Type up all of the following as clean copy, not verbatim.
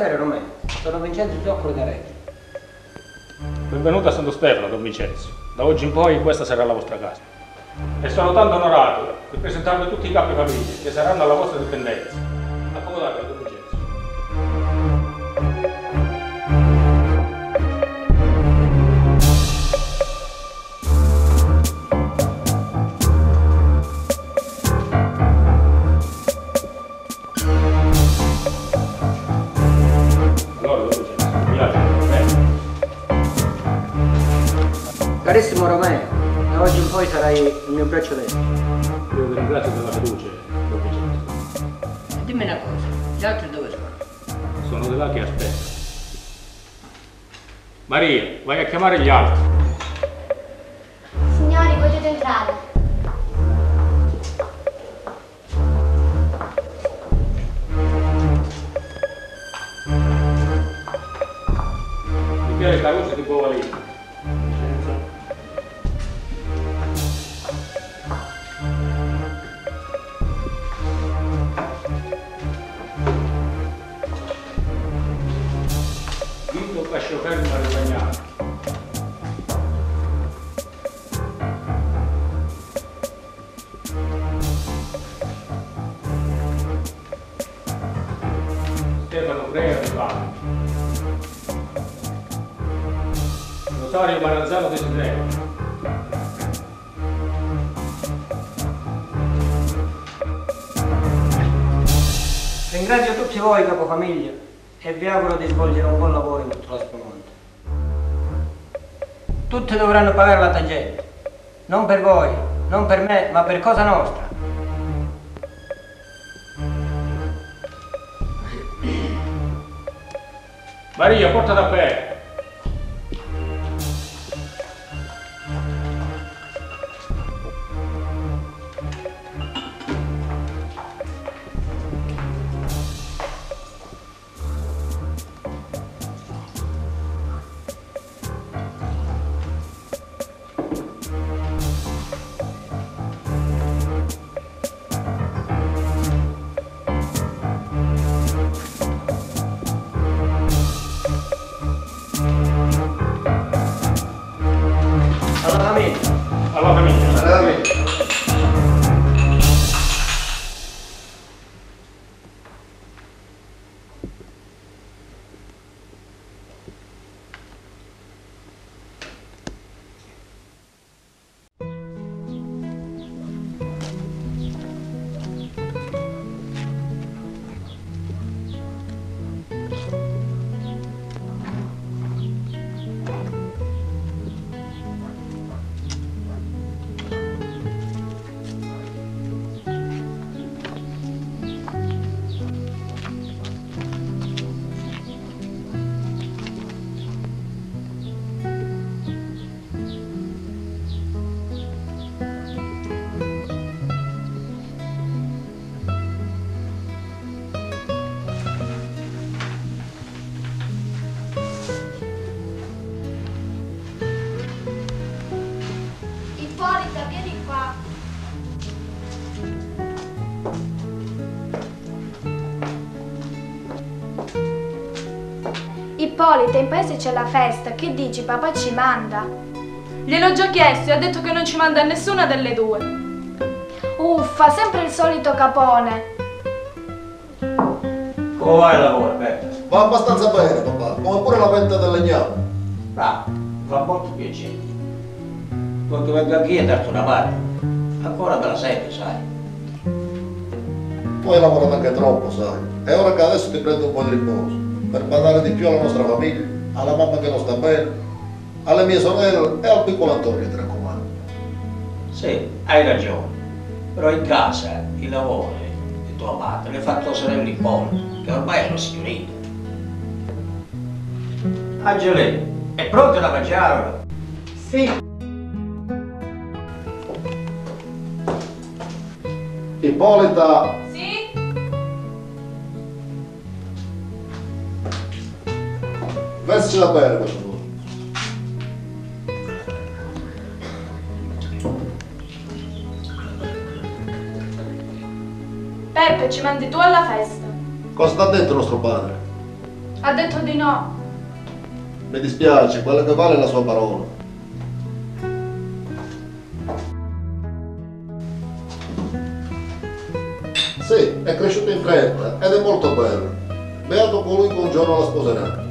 Buonasera Romeo, sono Vincenzo Zoccolo da Reggio. Benvenuto a Santo Stefano, Don Vincenzo. Da oggi in poi questa sarà la vostra casa. E sono tanto onorato di presentarvi tutti i capi famiglie che saranno alla vostra dipendenza. Accomodatevi, Don Vincenzo. Carissimo Romeo, da oggi in poi sarai il mio braccio destro. Io vi ringrazio della fiducia, Don Vincenzo. Dimmi una cosa, gli altri dove sono? Sono di là che aspetto. Maria, vai a chiamare gli altri. Signori, potete entrare. Michele Caruso di Bovalino. Casciofermo Marignano. Stefano Crea di Bari. Rosario Maranzano di Sidreno. Ringrazio tutti voi capofamiglia e vi auguro di svolgere un buon lavoro in tutto l'Aspromonte. Tutti dovranno pagare la tangente, non per voi, non per me, ma per cosa nostra. Maria, porta da bere. Alla famiglia. Ippolita, vieni qua. Ippolita, in paese c'è la festa, che dici? Papà ci manda. Gliel'ho già chiesto e ha detto che non ci manda nessuna delle due. Uffa, sempre il solito capone. Come vai al lavoro, Beppe? Va abbastanza bene, papà, come pure la venta del legname. Bravo, mi fa molto piacere. Quando vengo anch'io a darti una mano, ancora me la senti, sai? Tu hai lavorato anche troppo, sai? È ora che adesso ti prendi un po' di riposo, per badare di più alla nostra famiglia, alla mamma che non sta bene, alle mie sorelle e al piccolo Antonio, ti raccomando. Sì, hai ragione. Però in casa i lavori di tua madre le fa tua sorella Ippolita, che ormai è una signorina. Angeli, è pronta da mangiare? Sì. Ippolita, Sì? versi da bere, per favore. Peppe, ci mandi tu alla festa. Cosa sta dentro nostro padre? Ha detto di no. Mi dispiace, quello che vale è la sua parola. Sì, è cresciuto in fretta ed è molto bello. Beato colui che un giorno la sposerà.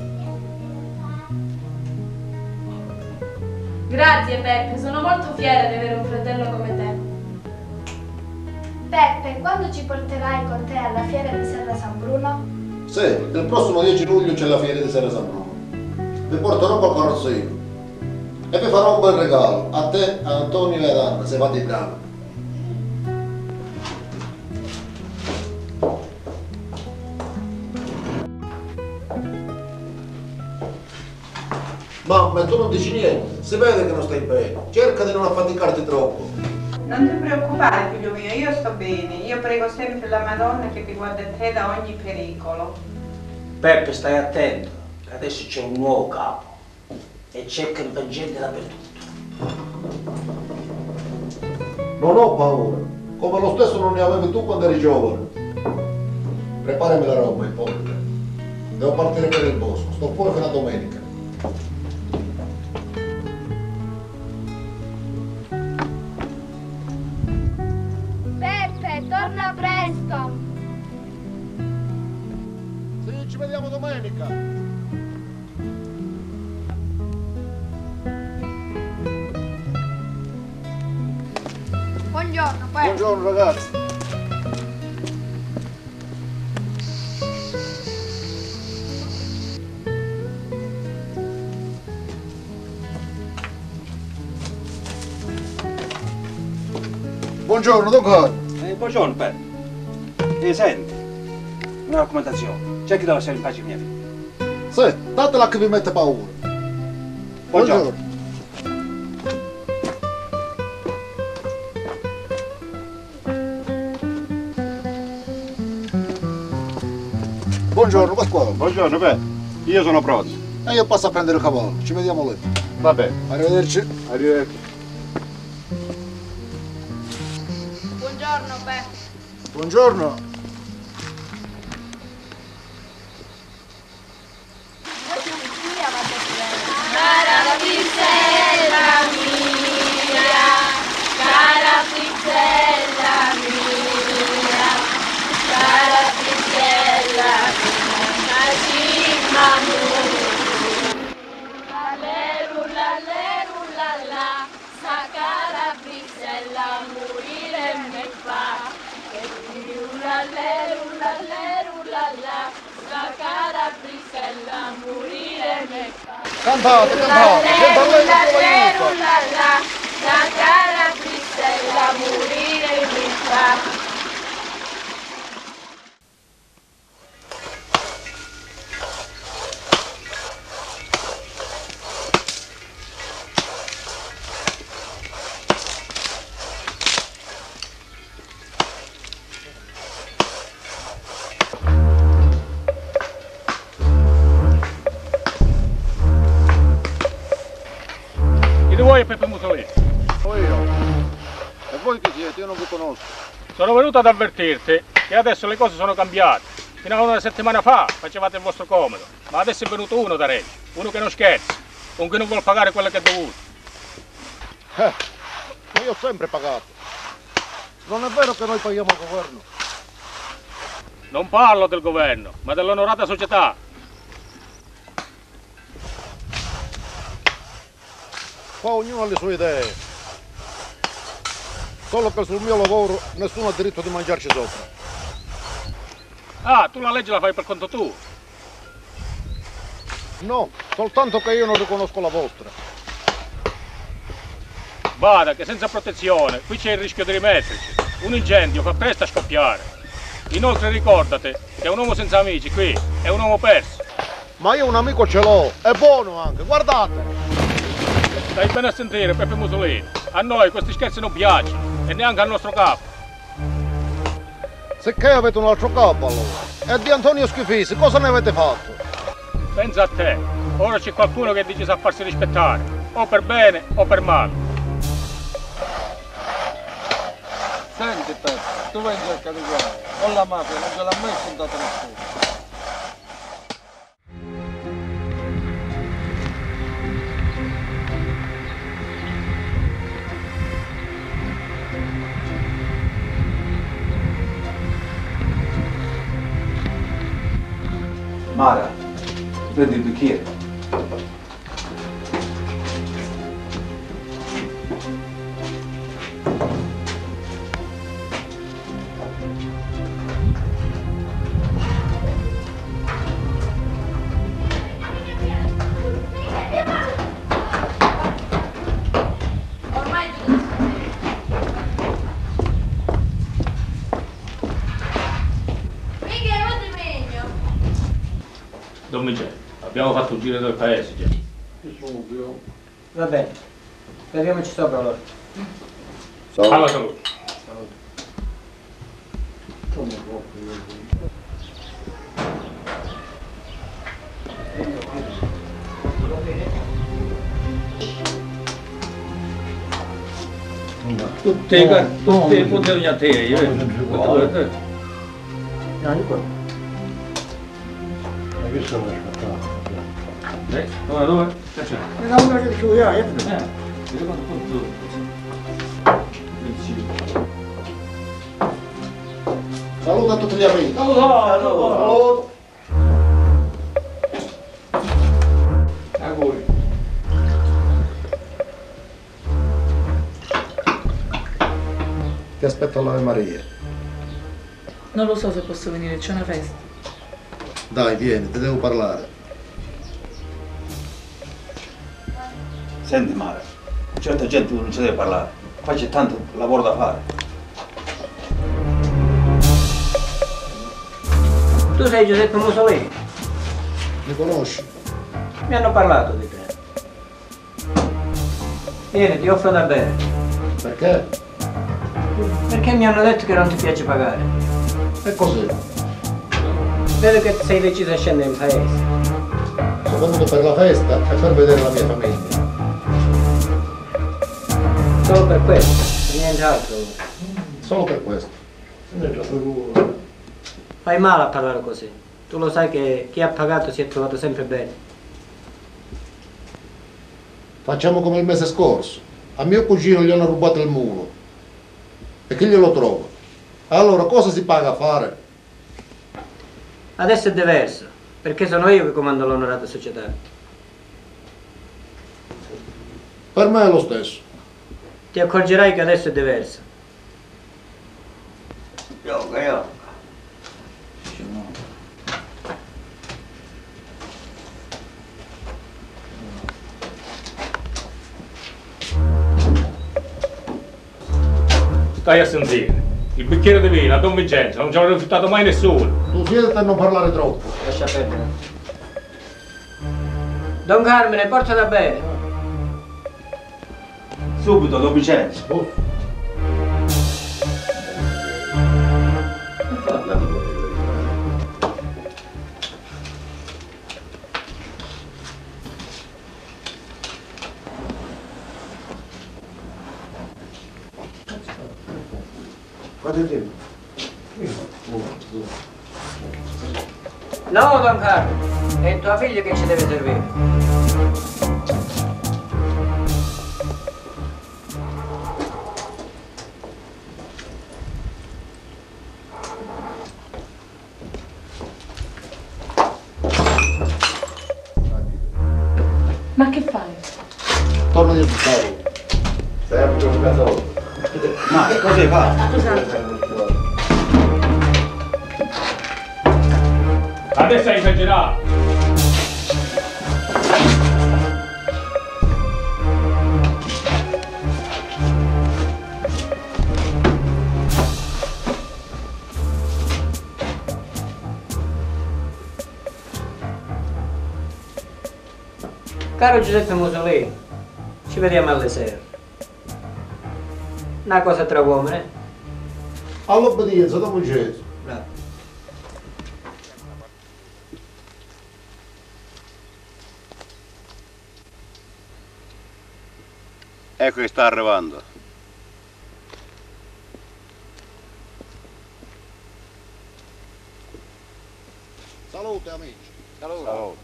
Grazie Peppe, sono molto fiera di avere un fratello come te. Peppe, quando ci porterai con te alla fiera di Serra San Bruno? Sì, il prossimo 10 luglio c'è la fiera di Serra San Bruno. Vi porterò col carrozzino e vi farò un bel regalo a te, a Antonio e ad Anna, se fate bravi. Mamma, tu non dici niente, si vede che non stai bene. Cerca di non affaticarti troppo. Non ti preoccupare, figlio mio, io sto bene. Io prego sempre la Madonna che ti guarda te da ogni pericolo. Peppe, stai attento, che adesso c'è un nuovo capo e cercano per gente dappertutto. Non ho paura, come lo stesso non ne avevi tu quando eri giovane. Preparami la roba, Ippolito. Devo partire per il bosco, sto fuori fino a domenica. Peppe, torna presto! Sì, ci vediamo domenica. Buongiorno, Peppe. Buongiorno ragazzi. Buongiorno, Don Carlo. Buongiorno, Peppe. Senti, una raccomandazione. Cerchi di lasciare in pace mia figlia. Sì, datela che vi mette paura. Buongiorno. Buongiorno, Pasquale. Buongiorno, Peppe. Io sono pronto. E io passo a prendere il cavallo, ci vediamo lì. Va bene. Arrivederci. Arrivederci. Buongiorno, Peppe. Buongiorno. Cara pizzella mia, cara pizzella mia, cara pizzella mia, la, sta cara pizzella morire mi fa, e la, sta cara pizzella morire mi fa. Cantate, cantate. La cara pizzella morire mi fa. Chi di voi è Peppe Mussolini? Poi io. E voi chi siete? Io non vi conosco. Sono venuto ad avvertirti che adesso le cose sono cambiate. Fino a una settimana fa facevate il vostro comodo, ma adesso è venuto uno da Reggio, uno che non scherza, uno che non vuole pagare quello che è dovuto. Ma io ho sempre pagato. Non è vero che noi paghiamo il governo? Non parlo del governo, ma dell'onorata società. Qua ognuno ha le sue idee. Solo che sul mio lavoro nessuno ha diritto di mangiarci sopra. Ah, tu la legge la fai per conto tuo. No, soltanto che io non riconosco la vostra. Bada che senza protezione qui c'è il rischio di rimetterci. Un incendio fa presto a scoppiare. Inoltre ricordate che un uomo senza amici qui è un uomo perso. Ma io un amico ce l'ho, è buono anche, guardate! Stai bene a sentire, Peppe Mussolini. A noi questi scherzi non piacciono e neanche al nostro capo. Sicché avete un altro capo allora. E di Antonio Schifisi, cosa ne avete fatto? Pensa a te, ora c'è qualcuno che dice sa farsi rispettare, o per bene o per male. Senti Peppe, tu vai in cerca di guai, o la mafia non ce l'ha mai puntata nessuno. Prendi il bicchiere. Ormai tu lo sai. Mica è molto meglio. Don Vincenzo, abbiamo fatto un giro del paese già. Va bene, speriamoci sopra allora. Alla salute. Tutte i punti di te, dove? Saluta a tutti gli amici. Saluto. Auguri. Ti aspetto all'Ave Maria. Non lo so se posso venire, c'è una festa. Dai, vieni, ti devo parlare. Senti Mara, certa gente non ci deve parlare. Qua c'è tanto lavoro da fare. Tu sei Giuseppe Mussolini? Mi conosci? Mi hanno parlato di te. Vieni, ti offro da bere. Perché? Perché mi hanno detto che non ti piace pagare. E così. Vedo che sei deciso a scendere in paese. Sono venuto per la festa e per vedere la mia famiglia. Solo per questo, per nient'altro. Solo per questo. Fai male a parlare così. Tu lo sai che chi ha pagato si è trovato sempre bene. Facciamo come il mese scorso. A mio cugino gli hanno rubato il mulo. E chi glielo trova? Allora cosa si paga a fare? Adesso è diverso, perché sono io che comando l'onorata società. Per me è lo stesso. Ti accorgerai che adesso è diverso. Io. Stai a sentire. Il bicchiere di vino a Don Vincenzo non ci aveva rifiutato mai nessuno. Tu siediti a non parlare troppo. Lascia perdere. Don Carmine, porta da bere. Subito, Don Vincenzo. Quanto tempo? No, Don Carmine, è tua figlia che ci deve servire. Ma che fai? Torno di tavolo. Sempre un casotto. Ma che cosa hai fatto? Scusate. Adesso hai esagerato. Caro Giuseppe Mussolini, ci vediamo alle sere. Una cosa tra uomini. All'obbedienza, Don Vincenzo. Bravo. Ecco che sta arrivando. Salute amici. Salute.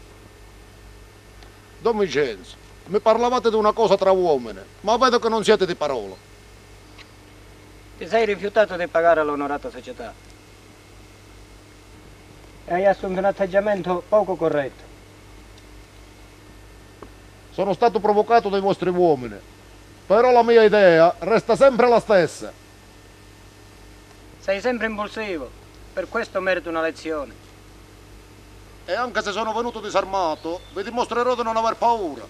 Don Vincenzo, mi parlavate di una cosa tra uomini, ma vedo che non siete di parola. Ti sei rifiutato di pagare all'onorata società. E hai assunto un atteggiamento poco corretto. Sono stato provocato dai vostri uomini, però la mia idea resta sempre la stessa. Sei sempre impulsivo, per questo merito una lezione. E anche se sono venuto disarmato, vi dimostrerò di non aver paura.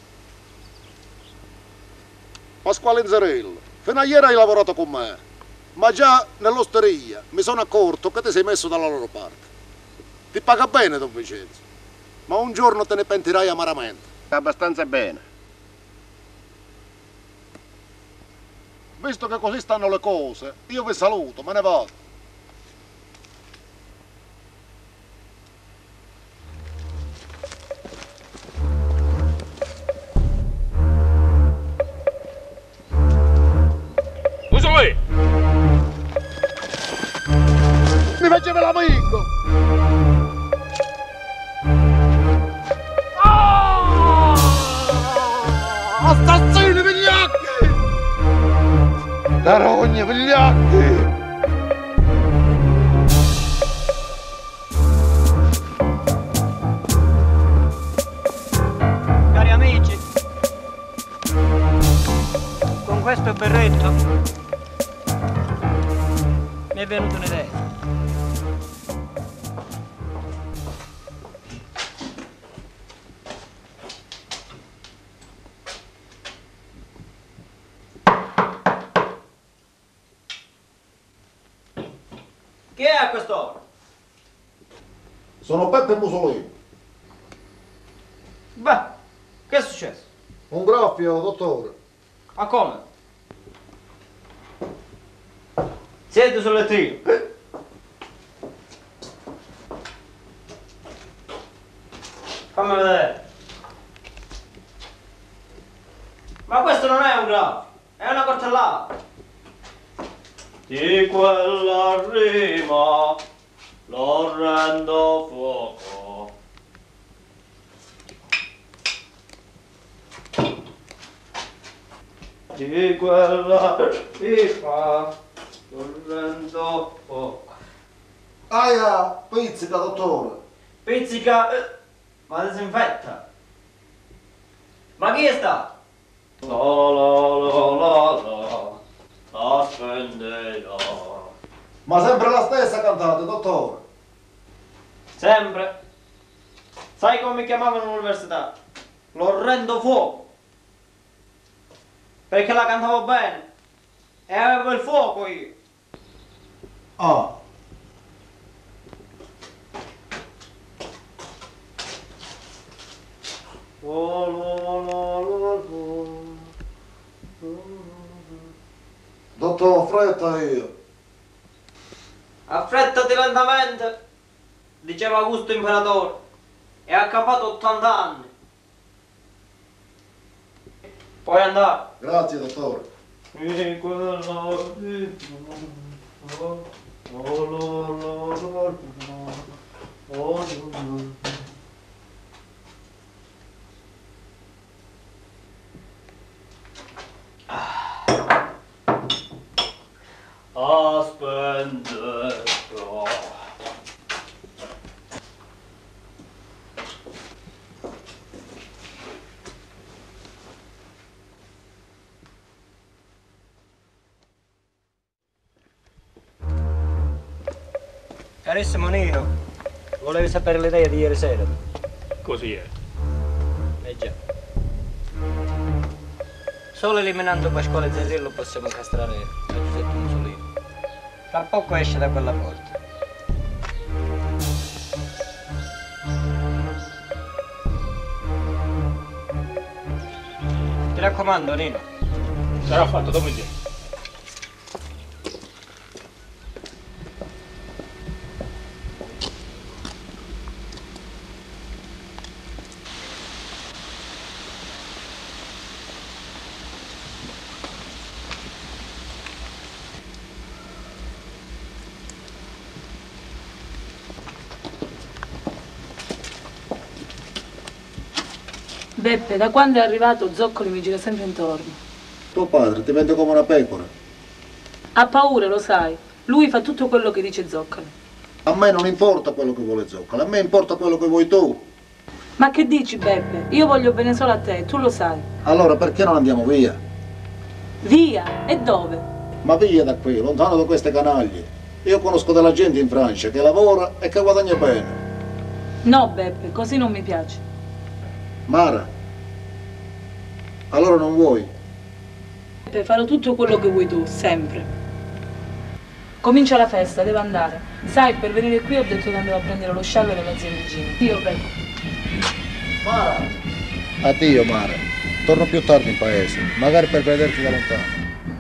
Pasquale Inzerillo, fino a ieri hai lavorato con me, ma già nell'osteria mi sono accorto che ti sei messo dalla loro parte. Ti paga bene, Don Vincenzo, ma un giorno te ne pentirai amaramente. Abbastanza bene. Visto che così stanno le cose, io vi saluto, me ne vado. Musolì! Mi faceva l'amico! Assassini vigliacchi! Carogne vigliacchi! Cari amici, con questo berretto mi è venuta un'idea. Chi è a quest'ora? Sono Peppe Mussolini. Beh, che è successo? Un graffio, dottore. Ma come? Siete sul lettino. Fammi vedere. Ma questo non è un graffio, è una coltellata. Di quella rima l'orrendo fuoco. Di quella rima l'orrendo fuoco. Aia, pizzica, dottore. Pizzica, ma disinfetta. Ma chi è sta? La la la la la. La spenderò. Ma sempre la stessa cantate, dottore. Sempre. Sai come mi chiamavano all'università? L'orrendo fuoco. Perché la cantavo bene. E avevo il fuoco io. Ah. Oh, lo, lo, lo, lo. Dottor, fretta io. Affrettati lentamente, diceva Augusto Imperatore, e ha campato 80 anni. Puoi andare. Grazie, dottore. A spenderò. Carissimo Nino, volevi sapere l'idea di ieri sera? Così è. Eh già. Solo eliminando Pasquale Zerrillo possiamo incastrare Giuseppe Mussolini. Fra poco esce da quella porta. Ti raccomando, Nino. Sarà fatto dopo il giorno. Beppe, da quando è arrivato Zoccoli mi gira sempre intorno. Tuo padre ti vende come una pecora. Ha paura, lo sai. Lui fa tutto quello che dice Zoccoli. A me non importa quello che vuole Zoccoli, a me importa quello che vuoi tu. Ma che dici, Beppe? Io voglio bene solo a te, tu lo sai. Allora perché non andiamo via? Via? E dove? Ma via da qui, lontano da queste canaglie. Io conosco della gente in Francia che lavora e che guadagna bene. No, Beppe, così non mi piace. Mara, allora non vuoi? Beppe, farò tutto quello che vuoi tu, sempre. Comincia la festa, devo andare. Sai, per venire qui ho detto che andavo a prendere lo sciallo della zia Virginia. Io, Beppe. Mara! Addio, Mara. Torno più tardi in paese, magari per vederti da lontano.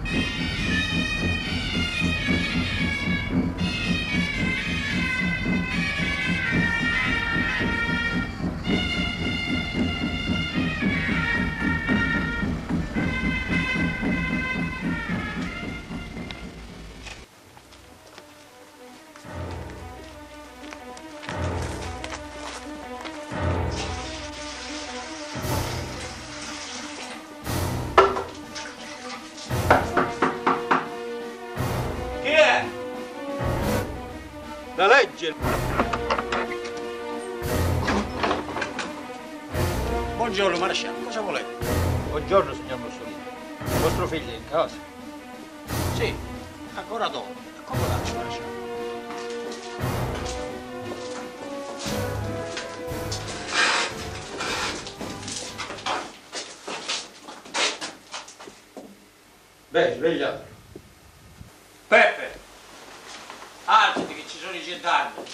La legge! Buongiorno maresciallo, cosa volete? Buongiorno, signor Mussolini. Vostro figlio è in casa? Sì, ancora dorme. Accomodarci, maresciallo. Beh, svegliatelo. Peppe! Alzati che ci sono i gendarmi.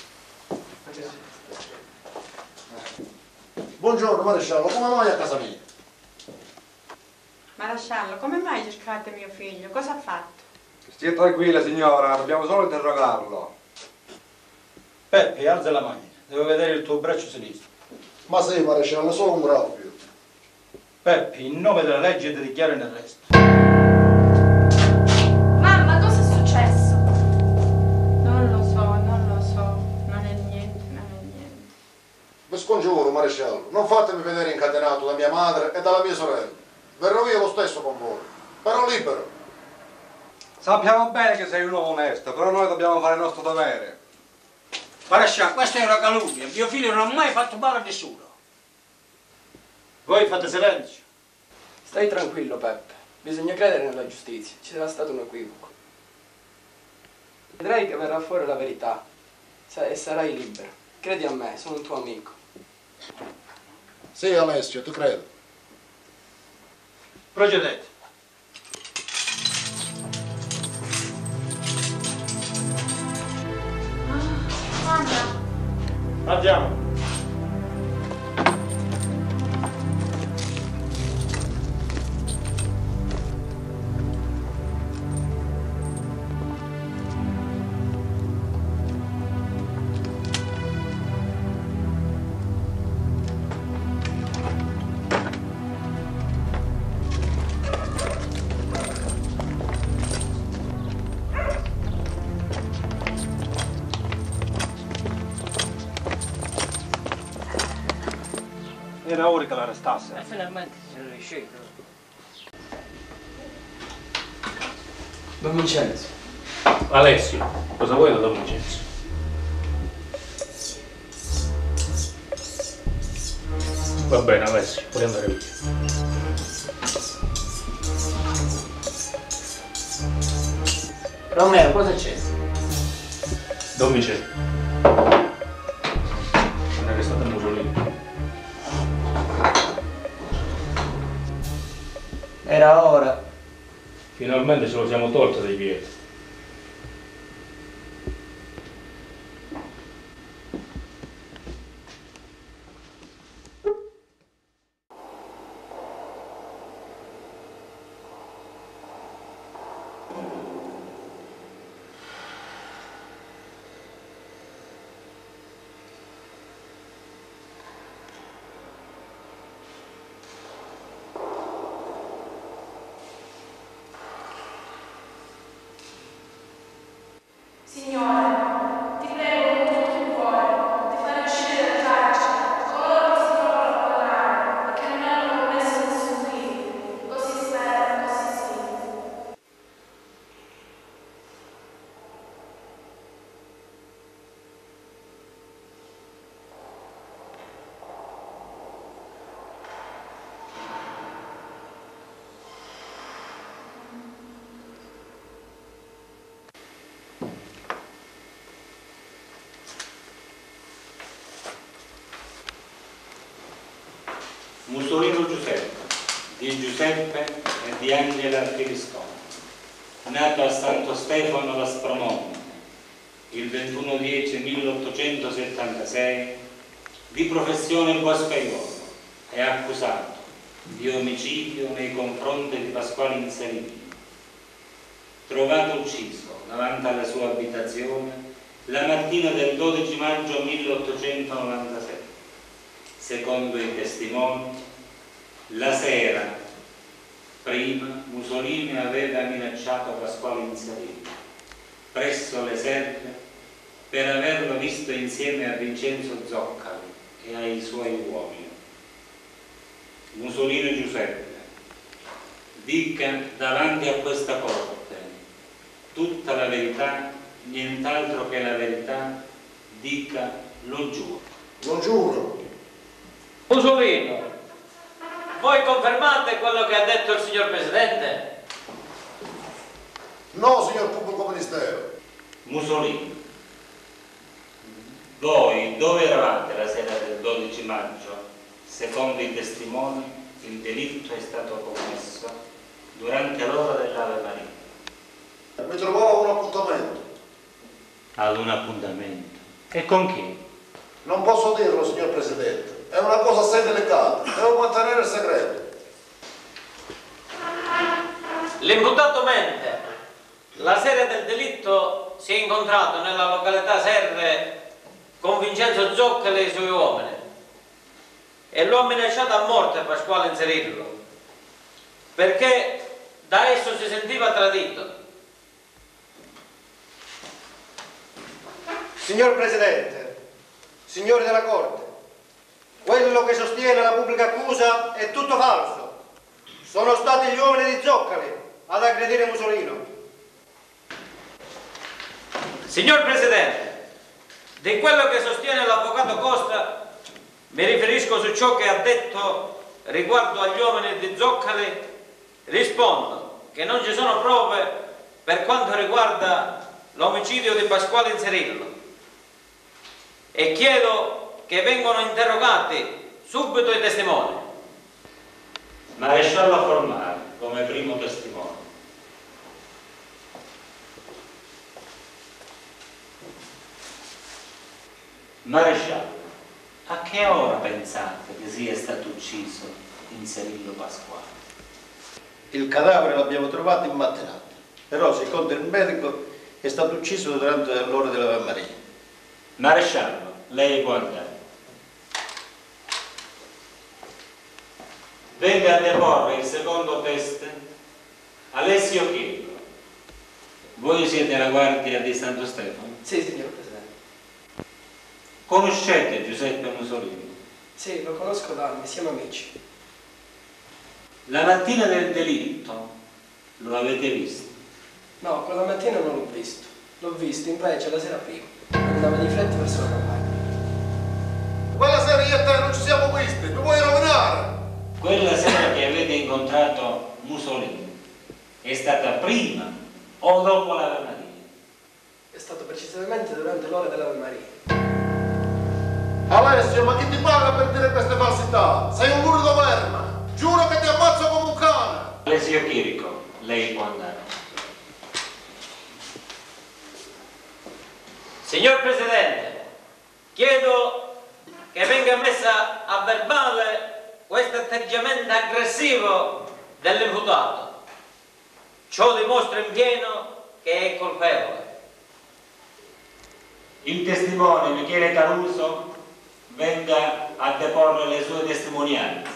Buongiorno maresciallo, come mai a casa mia? Maresciallo, come mai cercate mio figlio? Cosa ha fatto? Stia tranquilla signora, dobbiamo solo interrogarlo. Peppe, alza la macchina. Devo vedere il tuo braccio sinistro. Ma sì maresciallo, solo un graffio. Peppe, in nome della legge ti dichiaro in arresto. Mamma, cosa è successo? Non lo so, non è niente, non è niente. Vi scongiuro maresciallo, non fatemi vedere incatenato da mia madre e dalla mia sorella. Verrò via lo stesso con voi, però libero. Sappiamo bene che sei un uomo onesto, però noi dobbiamo fare il nostro dovere. Maresciallo, questa è una calunnia. Mio figlio non ha mai fatto male a nessuno. Voi fate silenzio. Stai tranquillo, Peppe. Bisogna credere nella giustizia. Ci sarà stato un equivoco. Vedrai che verrà fuori la verità e sarai libero. Credi a me, sono un tuo amico. Sì Alessio, ti credo. Procedete. Mamma. Andiamo. Era ora che l'arrestasse. Finalmente si è riuscito. Don Vincenzo. Alessio, cosa vuoi da Don Vincenzo? Va bene Alessio, puoi andare via. Romeo, cosa c'è? Don Vincenzo. Non è restato Mussolini. Era ora. Finalmente ce lo siamo tolto dai piedi. Musolino Giuseppe, di Giuseppe e di Angela Archivisconti, nato a Santo Stefano l'Aspromonte il 21/10/1876, di professione boscaiolo, è accusato di omicidio nei confronti di Pasquale Inserini, trovato ucciso davanti alla sua abitazione la mattina del 12 maggio 1897. Secondo i testimoni, la sera prima Mussolini aveva minacciato Pasquale Inserini presso le serre per averlo visto insieme a Vincenzo Zoccali e ai suoi uomini. Musolino Giuseppe, dica davanti a questa corte tutta la verità, nient'altro che la verità, dica lo giuro. Lo giuro. Musolino, voi confermate quello che ha detto il signor Presidente? No, signor Pubblico Ministero. Musolino, voi dove eravate la sera del 12 maggio? Secondo i testimoni, il delitto è stato commesso durante l'ora dell'Ave Maria. Mi trovavo a un appuntamento. Ad un appuntamento? E con chi? Non posso dirlo, signor Presidente. È una cosa assai delicata. Devo mantenere il segreto. L'imputato mente. La sera del delitto si è incontrato nella località Serre con Vincenzo Zoccali e i suoi uomini e lo ha minacciato a morte Pasquale Inserillo perché da esso si sentiva tradito. Signor Presidente, signori della Corte, quello che sostiene la pubblica accusa è tutto falso. Sono stati gli uomini di Zoccali ad aggredire Musolino. Signor Presidente, di quello che sostiene l'avvocato Costa mi riferisco su ciò che ha detto riguardo agli uomini di Zoccali, rispondo che non ci sono prove per quanto riguarda l'omicidio di Pasquale Inserillo e chiedo che vengano interrogati subito i testimoni. Maresciallo Formale come primo testimone. Maresciallo, a che ora pensate che sia stato ucciso Inserillo Pasquale? Il cadavere l'abbiamo trovato in mattinata, però secondo il medico è stato ucciso durante l'ora dell'Ave Maria. Maresciallo, lei può andare. Venga a deporre il secondo teste Alessio Chirico. Voi siete la guardia di Santo Stefano? Sì, signor Presidente. Conoscete Giuseppe Musolino? Sì, lo conosco da anni, siamo amici. La mattina del delitto lo avete visto? No, quella mattina non l'ho visto. L'ho visto invece la sera prima. Andava di fretta verso la campagna. Quella sera io e te non ci siamo visti, mi vuoi rovinare? Quella sera che avete incontrato Musolino è stata prima o dopo l'Ave Maria? È stato precisamente durante l'ora dell'Ave Maria. Alessio, ma chi ti paga per dire queste falsità? Sei un lurido verme! Giuro che ti ammazzo come un cane! Alessio Chirico, lei può andare. Signor Presidente, chiedo che venga messa a verbale questo atteggiamento aggressivo dell'imputato. Ciò dimostra in pieno che è colpevole. Il testimone Michele Caruso venga a deporre le sue testimonianze.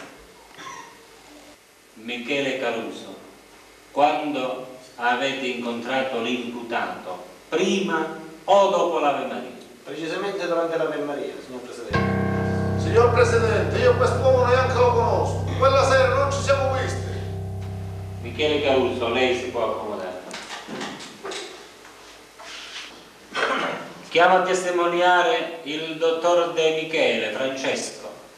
Michele Caruso, quando avete incontrato l'imputato, prima o dopo l'Ave Maria? Precisamente durante l'Ave Maria, signor Presidente. Signor Presidente, io quest'uomo neanche lo conosco. Quella sera non ci siamo visti. Michele Caruso, lei si può accomodare. Chiamo a testimoniare il dottor De Michele Francesco.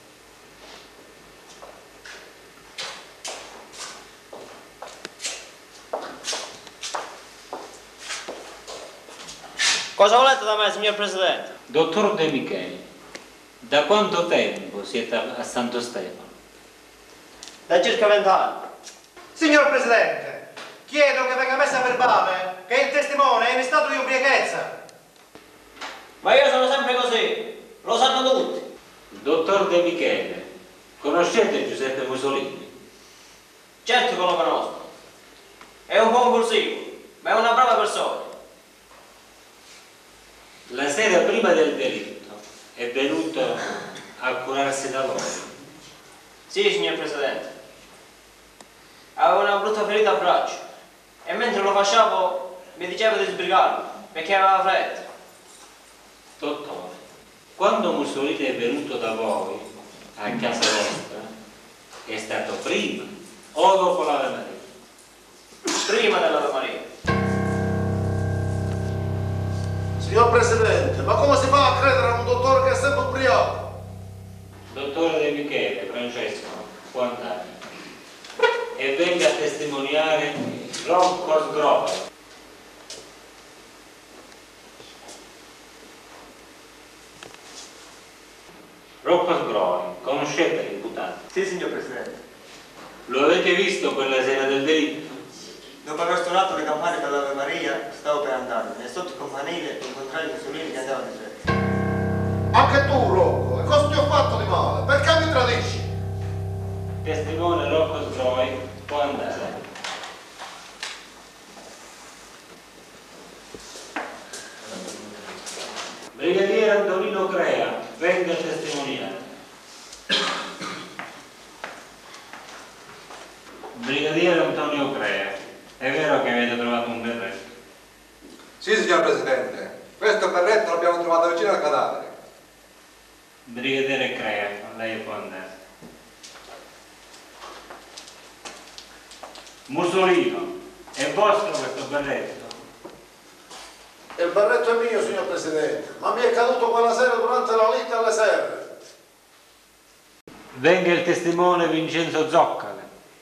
Cosa volete da me, signor Presidente? Dottor De Michele, da quanto tempo siete a Santo Stefano? da circa 20 anni. Signor Presidente, chiedo che venga messa a verbale che il testimone è in stato di ubriachezza. Ma io sono sempre così, lo sanno tutti. Dottor De Michele, conoscete Giuseppe Mussolini? Certo che lo conosco. È un buon corsivo, ma è una brava persona. La sera prima del delitto è venuto a curarsi da voi? Sì, signor Presidente. Avevo una brutta ferita al braccio e mentre lo facevo mi diceva di sbrigarlo perché aveva fretta. Dottore, quando Mussolini è venuto da voi a casa vostra è stato prima o dopo l'Ave Maria? Prima dell'Ave Maria. Signor Presidente, ma come si fa a credere a un dottore che è sempre ubriaco? Dottore De Michele, Francesco, può andare e venga a testimoniare Rocco Sgrova. Rocco Sgrova, conoscete l'imputato? Sì, signor Presidente. Lo avete visto quella sera del delitto? Dopo aver suonato le campane per l'Ave Maria, stavo per andarmene e sotto il campanile incontrai Mussolini che andava di fretta. Anche tu, Rocco, e cosa ti ho fatto di male? Perché mi tradisci? Testimone Rocco Sgrova può andare. Brigadiere Antonino Crea, venga a testimoniare. Brigadiere Antonio Crea, è vero che avete trovato un berretto? Sì, signor Presidente. Questo berretto l'abbiamo trovato vicino al cadavere. Brigadiere Crea, lei può andare. Mussolino, è vostro questo berretto? Il berretto è mio, signor Presidente, ma mi è caduto quella sera durante la lite alle serre. Venga il testimone Vincenzo Zoccale.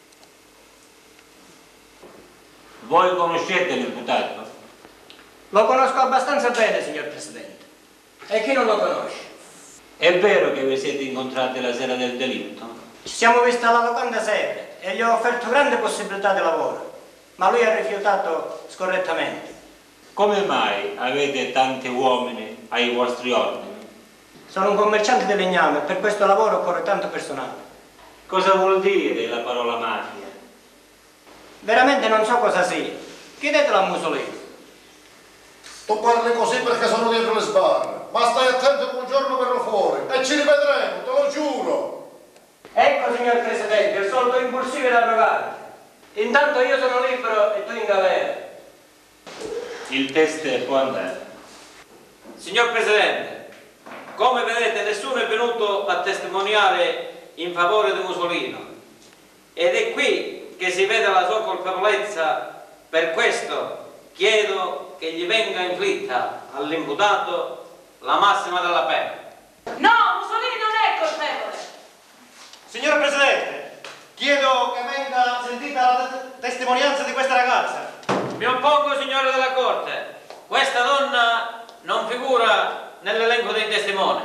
Voi conoscete l'imputato? Lo conosco abbastanza bene, signor Presidente. E chi non lo conosce? È vero che vi siete incontrati la sera del delitto? Ci siamo visti alla locanda Serre e gli ho offerto grande possibilità di lavoro, ma lui ha rifiutato scorrettamente. Come mai avete tanti uomini ai vostri ordini? Sono un commerciante di legname e per questo lavoro occorre tanto personale. Cosa vuol dire la parola mafia? Veramente non so cosa sia. Chiedetelo a Mussolini. Tu parli così perché sono dietro le sbarre, ma stai attento che un giorno verrò fuori e ci rivedremo, te lo giuro. Ecco, signor Presidente, il solito impulsivo ed arrogante. Intanto io sono libero e tu in galera. Il test può andare. Signor Presidente, come vedete nessuno è venuto a testimoniare in favore di Mussolini ed è qui che si vede la sua colpevolezza. Per questo chiedo che gli venga inflitta all'imputato la massima della pena. No, Mussolini non è colpevole. Signor Presidente, chiedo che venga sentita la testimonianza di questa ragazza. Mi oppongo, signore della Corte. Questa donna non figura nell'elenco dei testimoni.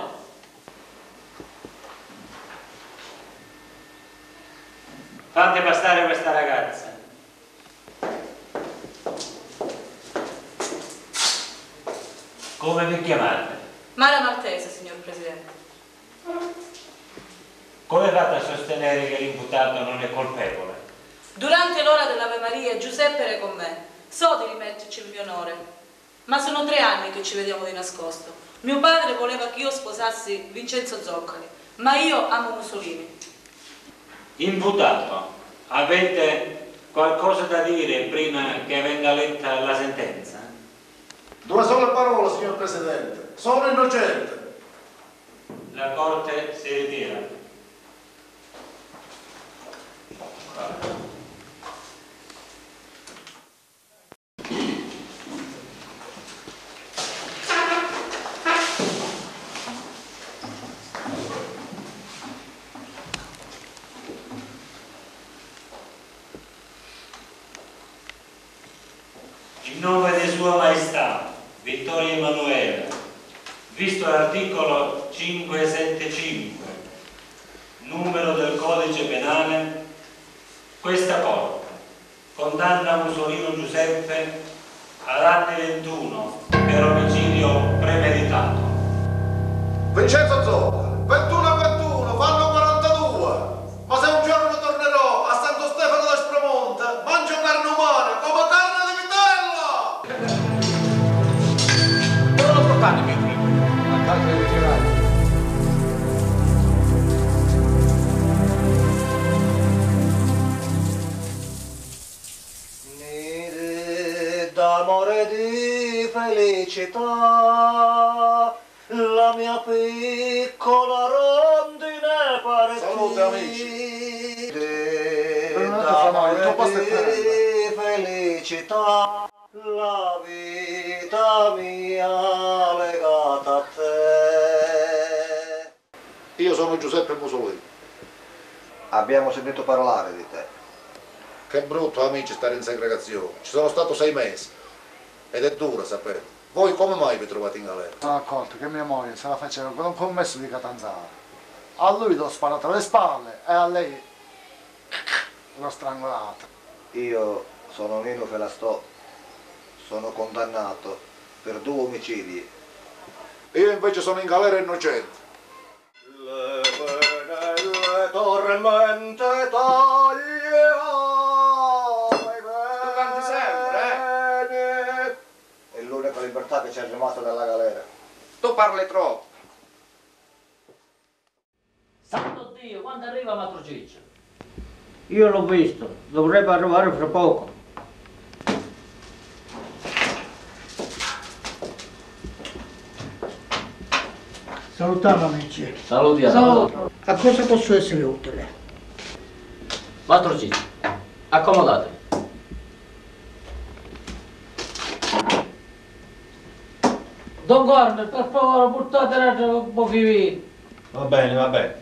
Fate passare questa ragazza. Come vi chiamate? Mara Maltese, signor Presidente. Come fate a sostenere che l'imputato non è colpevole? Durante l'ora dell'Ave Maria Giuseppe era con me. So di rimetterci il mio onore, ma sono 3 anni che ci vediamo di nascosto. Mio padre voleva che io sposassi Vincenzo Zoccali, ma io amo Mussolini. Imputato, avete qualcosa da dire prima che venga letta la sentenza? 2 sole parole, signor Presidente. Sono innocente. La Corte si ritira. In nome di Sua Maestà Vittorio Emanuele, visto l'articolo 575, numero del Codice Penale, Questa porta condanna Musolino Giuseppe ad anni 21 per omicidio premeditato. Vincenzo Zoccali, 21 a 21, fanno 42. Ma se un giorno tornerò a Santo Stefano d'Espremonte, mangio carne umana come carne di vitello! Dove lo portate, mio figlio? A casa del girato. D'amore di felicità, la mia piccola rondine partì. Salute amici. D'amore di felicità, la vita mia legata a te. Io sono Giuseppe Musolino. Abbiamo sentito parlare di te. Che brutto, amici, stare in segregazione. Ci sono stato 6 mesi. Ed è dura, sapete. Voi come mai vi trovate in galera? Sono accorto che mia moglie se la faceva con un commesso di Catanzaro. A lui l'ho sparato alle spalle e a lei l'ho strangolato. Io sono Nino Felastò, sono condannato per 2 omicidi. Io invece sono in galera innocente. Le pene, le tormente taglierai. Tu canti sempre, È l'unica libertà che ci è rimasta dalla galera. Tu parli troppo. Santo Dio, quando arriva Mastro Ciccio? Io l'ho visto, dovrebbe arrivare fra poco. Salutiamo amici. Salutiamo. A cosa posso essere utile? Mastro Ciccio, accomodatevi. Don Corner, per favore, portate un po' di vino. Va bene, va bene.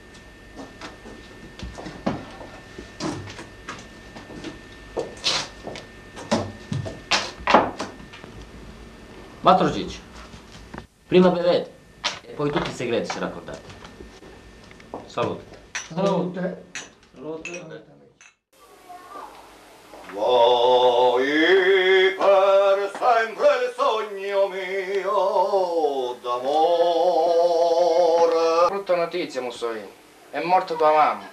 Mastro Ciccio, prima bevete e poi tutti i segreti ci raccontate. Salute. Salute. Salute. Voi per sempre il sogno mio d'amore. Brutta notizia, Mussolini. È morta tua mamma.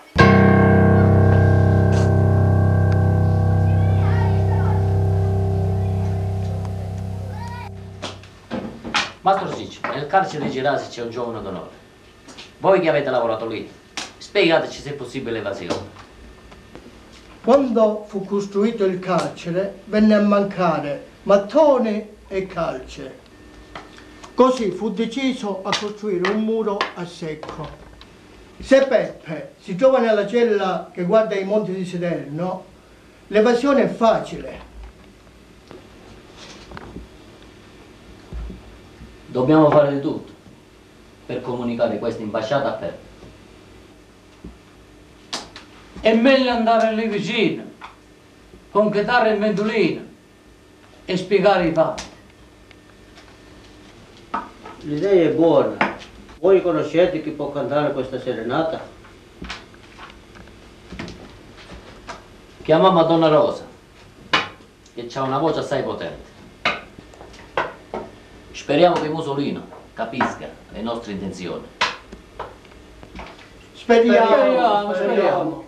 Mastro Ciccio, nel carcere di Gerasi c'è un giovane d'onore. Voi che avete lavorato lì, spiegateci se è possibile evasione. Quando fu costruito il carcere venne a mancare mattone e calce. Così fu deciso a costruire un muro a secco. Se Peppe si trova nella cella che guarda i monti di Siderno, l'evasione è facile. Dobbiamo fare di tutto per comunicare questa imbasciata a Peppe. È meglio andare lì vicino, con chitarra e mentolina, e spiegare i fatti. L'idea è buona. Voi conoscete chi può cantare questa serenata? Chiama Madonna Rosa, che ha una voce assai potente. Speriamo che Musolino capisca le nostre intenzioni. Speriamo.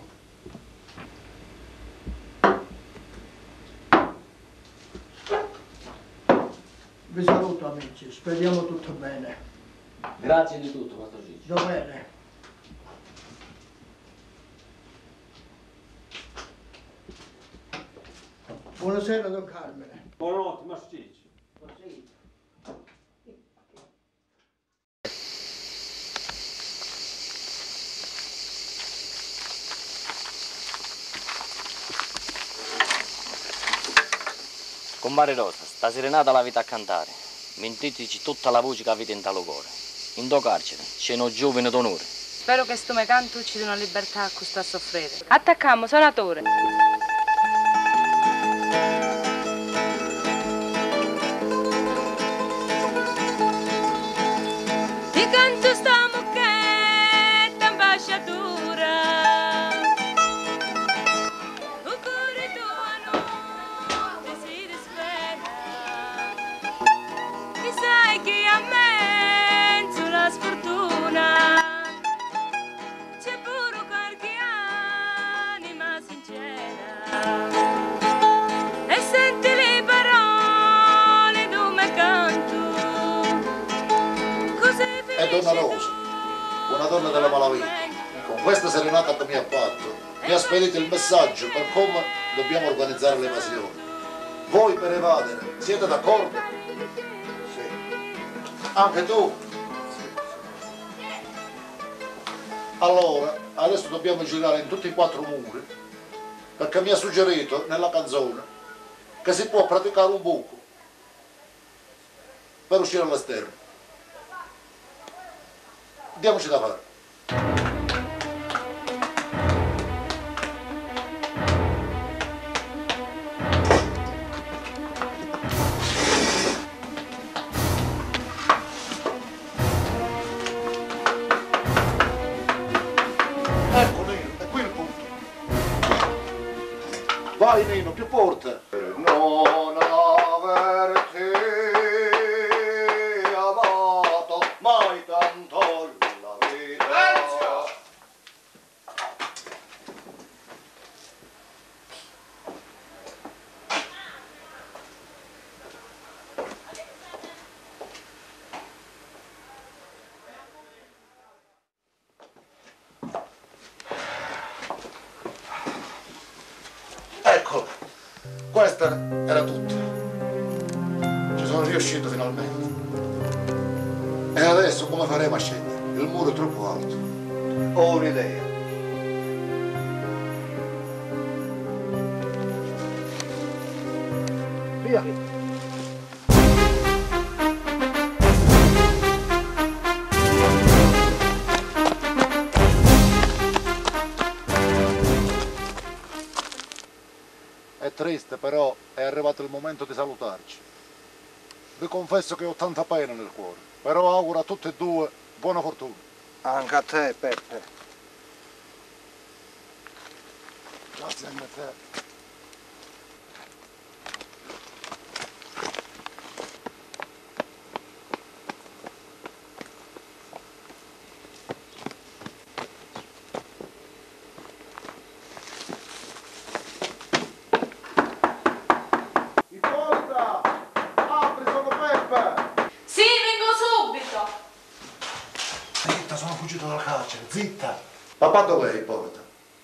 Vi saluto amici, speriamo tutto bene. Grazie di tutto, Mastro Ciccio. Va bene. Buonasera, Don Carmine. Buonanotte, Mastro Ciccio. Compare Rosa, sta serenata la vita a cantare. Mentiteci tutta la voce che avete in talo cuore. In do carcere c'è un giovane d'onore. Spero che sto me canto ci dia una libertà a cui sta a soffrire. Attaccamo, suonatore. Ti canto sta mucchetta ambasciatura della malavita. Con questa serenata che mi ha fatto, mi ha spedito il messaggio per come dobbiamo organizzare l'evasione. Voi per evadere, siete d'accordo? Sì. Anche tu? Sì. Allora, adesso dobbiamo girare in tutti e 4 muri, perché mi ha suggerito nella canzone che si può praticare un buco per uscire all'esterno. Diamoci da fare. Ecco Nino, è qui il punto. Vai Nino, più forte. Non averti amato mai tanto la vita. Ecco, questa era tutto. Ci sono riuscito finalmente. E adesso come faremo a scendere? Il muro è troppo alto. Ho un'idea. Via. È triste, però è arrivato il momento di salutarci. Vi confesso che ho tanta pena nel cuore, però auguro a tutti e due buona fortuna. Anche a te, Peppe. Grazie anche a te. Sono fuggito dal carcere, zitta! Papà dov'è Ippolita?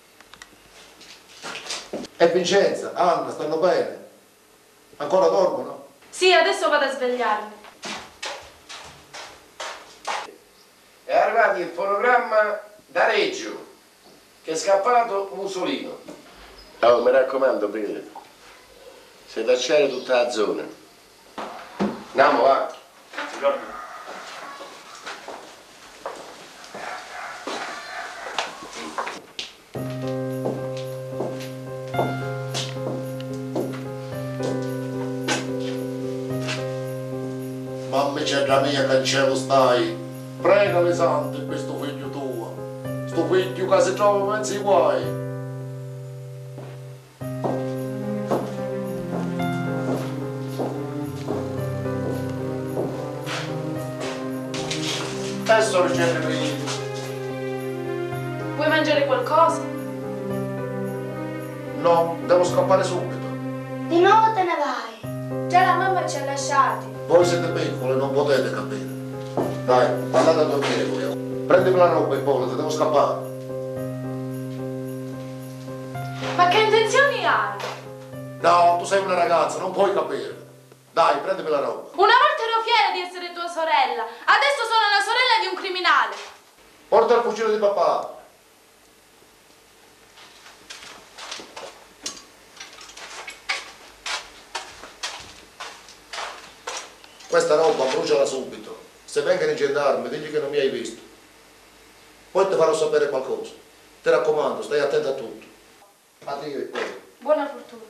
E Vincenza, Anna, stanno bene? Ancora dormono? Sì, adesso vado a svegliarmi. È arrivato il fonogramma da Reggio, che è scappato Musolino. Oh, mi raccomando, Pelle, se lasciare tutta la zona. Andiamo, va. Mamma c'è mia che in cielo stai, prega le sante per sto figlio tuo, sto figlio che si trova in mezzo ai guai. Adesso ricevimi. Vuoi mangiare qualcosa? No, devo scappare subito. Di nuovo te ne vai. Già la mamma ci ha lasciati. Voi siete piccole, non potete capire. Dai, andate a dormire voi. Prendimi la roba Ippolita, devo scappare. Ma che intenzioni hai? No, tu sei una ragazza, non puoi capire. Dai, prendimi la roba. Una volta ero fiera di essere tua sorella, adesso sono la sorella di un criminale. Porta il fucile di papà. Questa roba bruciala subito. Se vengono i gendarmi, digli che non mi hai visto. Poi ti farò sapere qualcosa. Ti raccomando, stai attento a tutto. Addio e poi. Buona fortuna.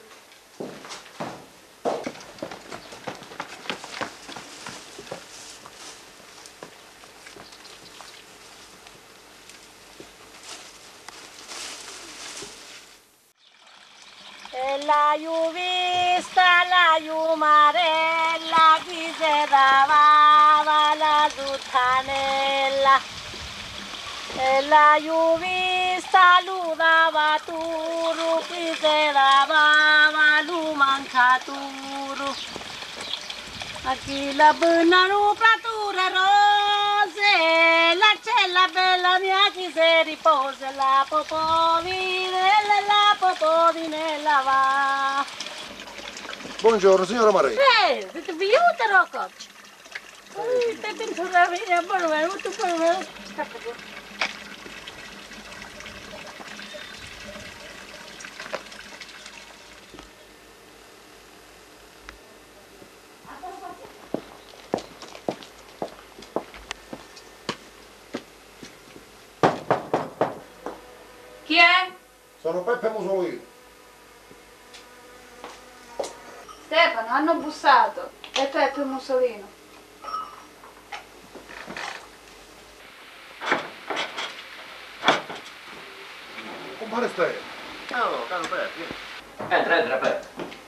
E la vista, la marella, qui si davava la sultanella. E la vista, lu dava turu, qui si davava lu mancaturu. Aquí la buona rupratura rose, la bella mia chi se riposa, la popovinella va. Buongiorno, signora Maria. Siete venuta o coccia? Stai pensando a me, buono, molto buono. Chi è? Sono Peppe Mussolini. Stefano, hanno bussato. È Peppe Mussolino. Compare Stefano. Allora, caro Peppe. Entra, Peppe.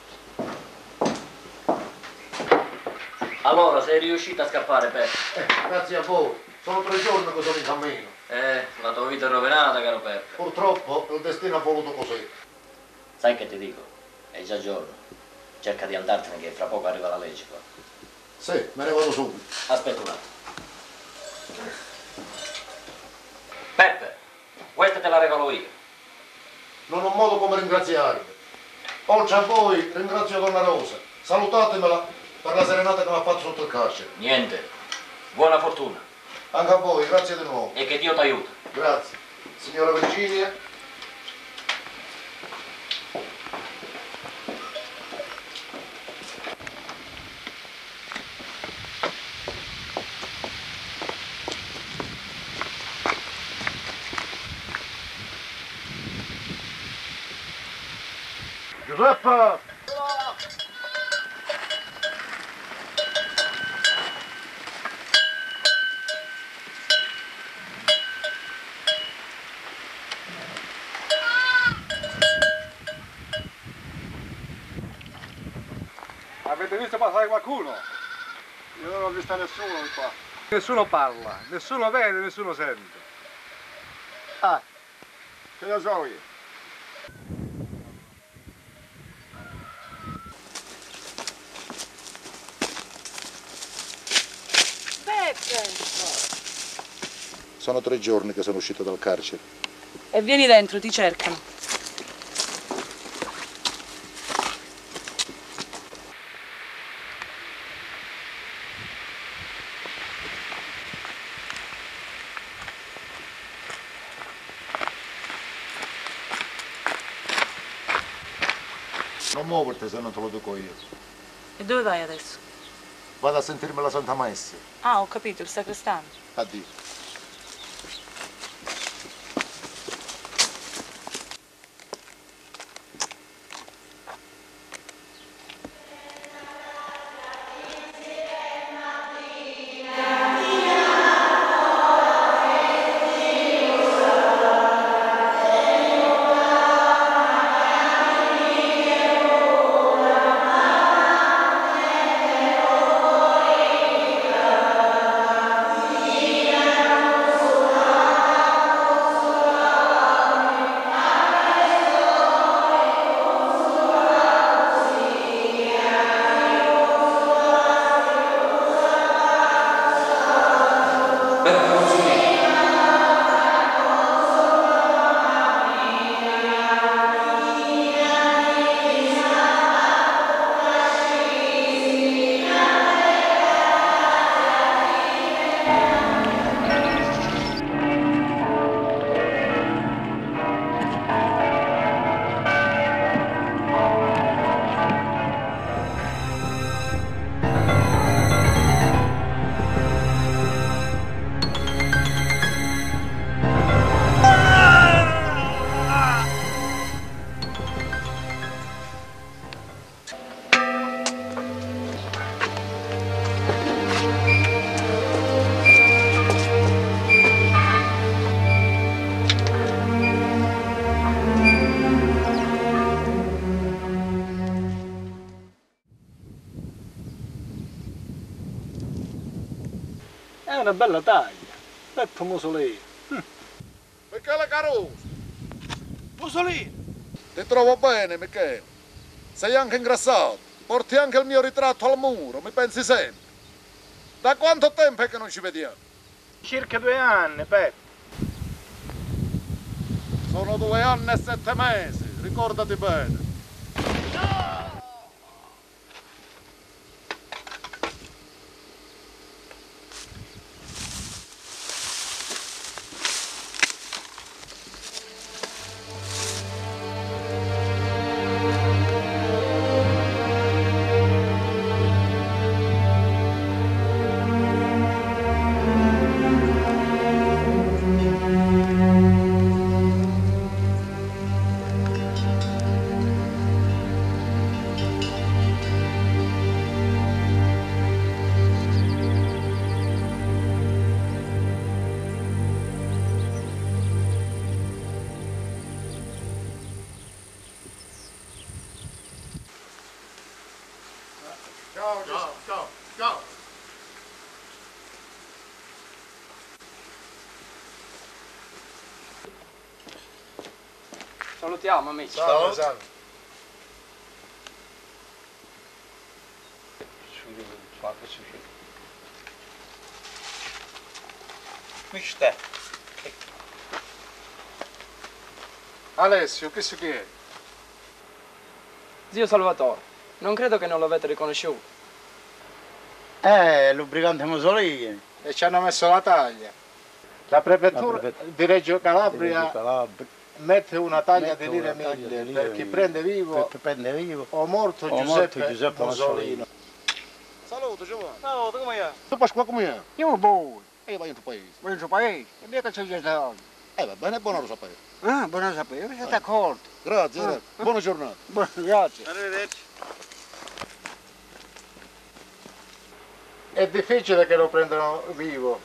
Allora, sei riuscito a scappare, Peppe? Grazie a voi. Sono 3 giorni che sono in cammino. La tua vita è rovinata, caro Peppe. Purtroppo il destino ha voluto così. Sai che ti dico? È già giorno. Cerca di andartene che fra poco arriva la legge qua. Sì, me ne vado subito. Aspetta un attimo. Peppe, questa te la regalo io. Non ho modo come ringraziarvi. Oltre a voi ringrazio Donna Rosa. Salutatemela per la serenata che mi ha fatto sotto il carcere. Niente. Buona fortuna. Anche a voi, grazie di nuovo. E che Dio ti aiuti. Grazie. Signora Virginia. Giuseppe! Avete visto passare qualcuno? Io non ho visto nessuno qua. Nessuno parla, nessuno vede, nessuno sente. Ah, che lo so io. Peppe! Sono 3 giorni che sono uscito dal carcere. E vieni dentro, ti cercano. Non muoverti se non te lo dico io. E dove vai adesso? Vado a sentirmi la Santa Messa. Ah, ho capito, il sacrestano. Addio. È una bella taglia. Peppe Mussolini. Michele Caruso. Mussolini. Ti trovo bene, Michele. Sei anche ingrassato. Porti anche il mio ritratto al muro, mi pensi sempre. Da quanto tempo è che non ci vediamo? Circa 2 anni, Peppe. Sono 2 anni e 7 mesi, ricordati bene. Ciao. Salutiamo amici. Salve. Mister. Alessio, che si chiede? Zio Salvatore, non credo che non l'avete riconosciuto. Il brigante Mussolini. E ci hanno messo la taglia. La prefettura di Reggio Calabria mette una taglia di lire 1000 per chi prende vivo o morto Giuseppe Mussolini. Saluto Giovanni. Ciao, come è? Tu Pasqua come è? Io buono. E io vai in tuo paese. Vai in tuo paese? E mica che c'è già oggi. Va bene, buono sapere. Ah, buono sapere, siete d'accordo. Grazie. Buona giornata. Grazie. Arrivederci. È difficile che lo prendano vivo.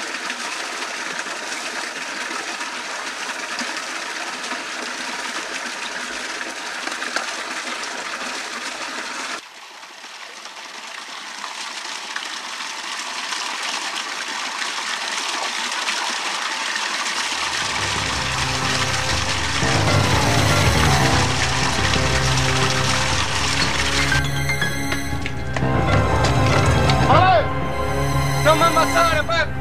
Non mi ammazzare, Peppe!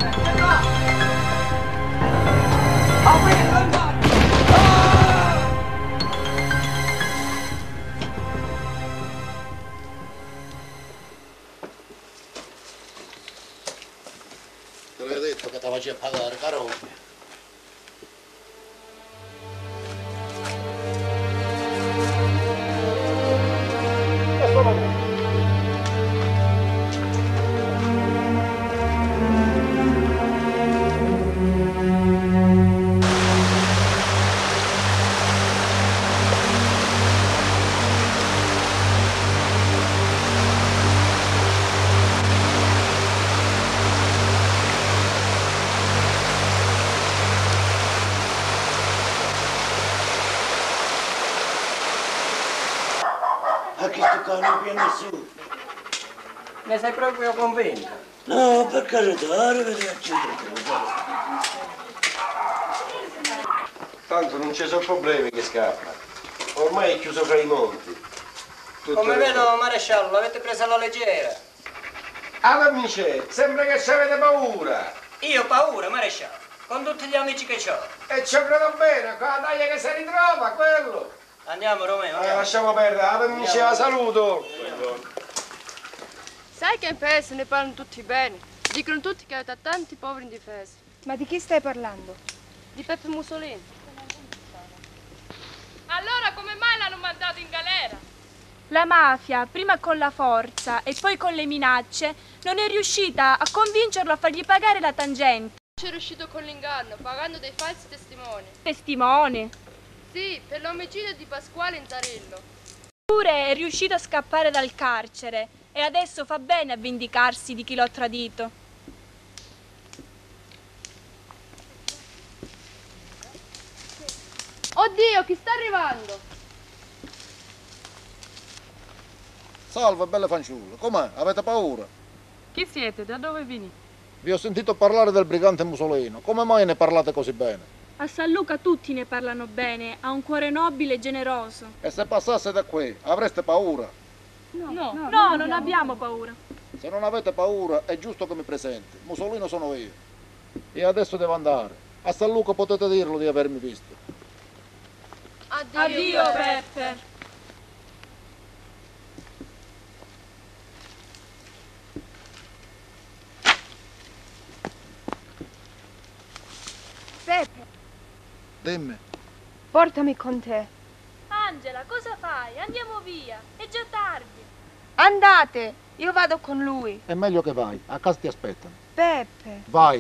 Te l'ho detto che te la c'è a pagare, caro. A che sto qua non viene nessuno. Ne sei proprio convinto? No, per carità, arrivederci. Tanto non ci sono problemi che scappano. Ormai è chiuso fra i monti. Come vedo, maresciallo, l'avete presa alla leggera. Amici, sembra che ci avete paura. Io paura, maresciallo, con tutti gli amici che ho. E ci credo bene, con la taglia che si ritrova, quello. Andiamo, Romeo, andiamo. Lasciamo perdere, amici, la saluto. Sai che in paese ne parlano tutti bene? Dicono tutti che avete tanti poveri indifesi. Ma di chi stai parlando? Di Peppe Mussolini. Allora come mai l'hanno mandato in galera? La mafia, prima con la forza e poi con le minacce, non è riuscita a convincerlo a fargli pagare la tangente. C'è riuscito con l'inganno, pagando dei falsi testimoni. Testimone. Sì, per l'omicidio di Pasquale Inzarello. Eppure è riuscito a scappare dal carcere e adesso fa bene a vendicarsi di chi l'ha tradito. Oddio, chi sta arrivando? Salve, belle fanciulle. Com'è? Avete paura? Chi siete? Da dove vieni? Vi ho sentito parlare del brigante Mussolino. Come mai ne parlate così bene? A San Luca tutti ne parlano bene, ha un cuore nobile e generoso. E se passasse da qui, avreste paura? No, non abbiamo paura. Se non avete paura, è giusto che mi presenti. Mussolino sono io. E adesso devo andare. A San Luca potete dirlo di avermi visto. Addio, Peppe. Peppe, Dimmi. portami con te. Angela, cosa fai? Andiamo via. È già tardi. Andate, io vado con lui. È meglio che vai, a casa ti aspettano. Peppe. Vai.